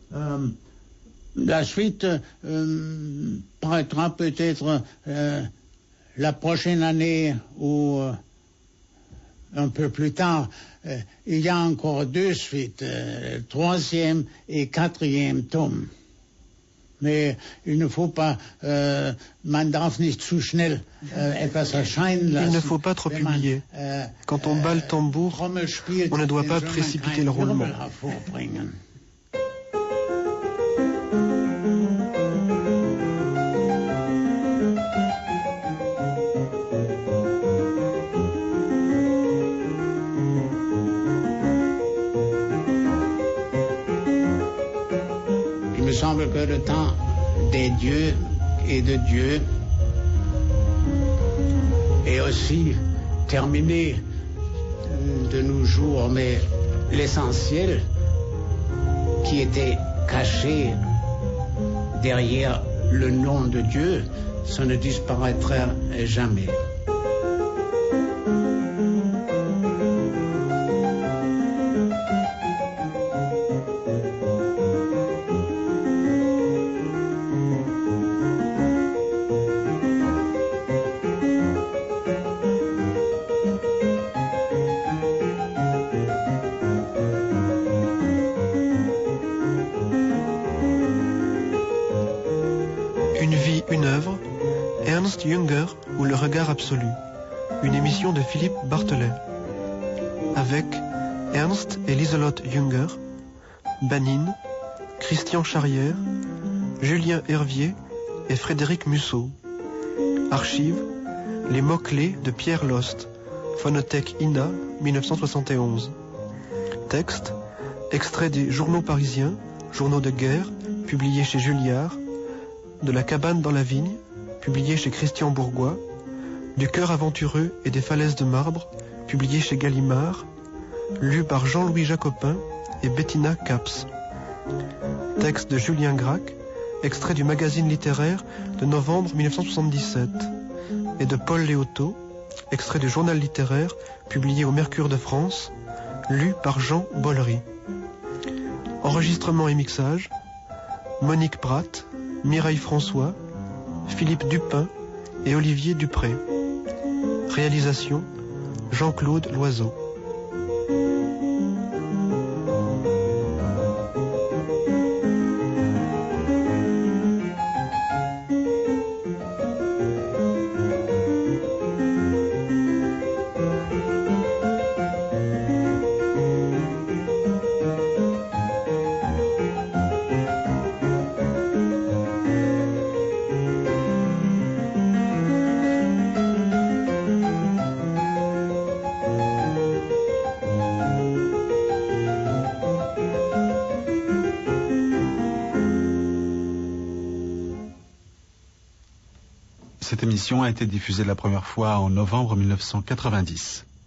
La suite paraîtra peut-être la prochaine année ou un peu plus tard. Il y a encore 2 suites, 3e et 4e tome. Mais il ne faut pas, man darf nicht zu schnell etwas erscheinen lassen. Il ne faut pas trop publier. Quand on bat le tambour, on ne doit pas précipiter le roulement. Il me semble que le temps des dieux et de Dieu est aussi terminé de nos jours, mais l'essentiel qui était caché derrière le nom de Dieu, ça ne disparaîtra jamais. Une vie, une œuvre, Ernst Jünger ou le regard absolu, une émission de Philippe Barthelet, avec Ernst et Lieselotte Jünger, Banine, Christian Charrière, Julien Hervier et Frédéric Musso. Archives, les mots-clés de Pierre Lost, Phonothèque INA, 1971. Texte, extrait des journaux parisiens, journaux de guerre, publiés chez Julliard, de La cabane dans la vigne, publié chez Christian Bourgois, Du cœur aventureux et des falaises de marbre, publié chez Gallimard, lu par Jean-Louis Jacopin et Bettina Caps. Texte de Julien Gracq, extrait du magazine littéraire de novembre 1977, et de Paul Léotot, extrait du journal littéraire publié au Mercure de France, lu par Jean Bollery. Enregistrement et mixage, Monique Bratt, Mireille François, Philippe Dupin et Olivier Dupré. Réalisation, Jean-Claude Loiseau. Cette émission a été diffusée la première fois en novembre 1990.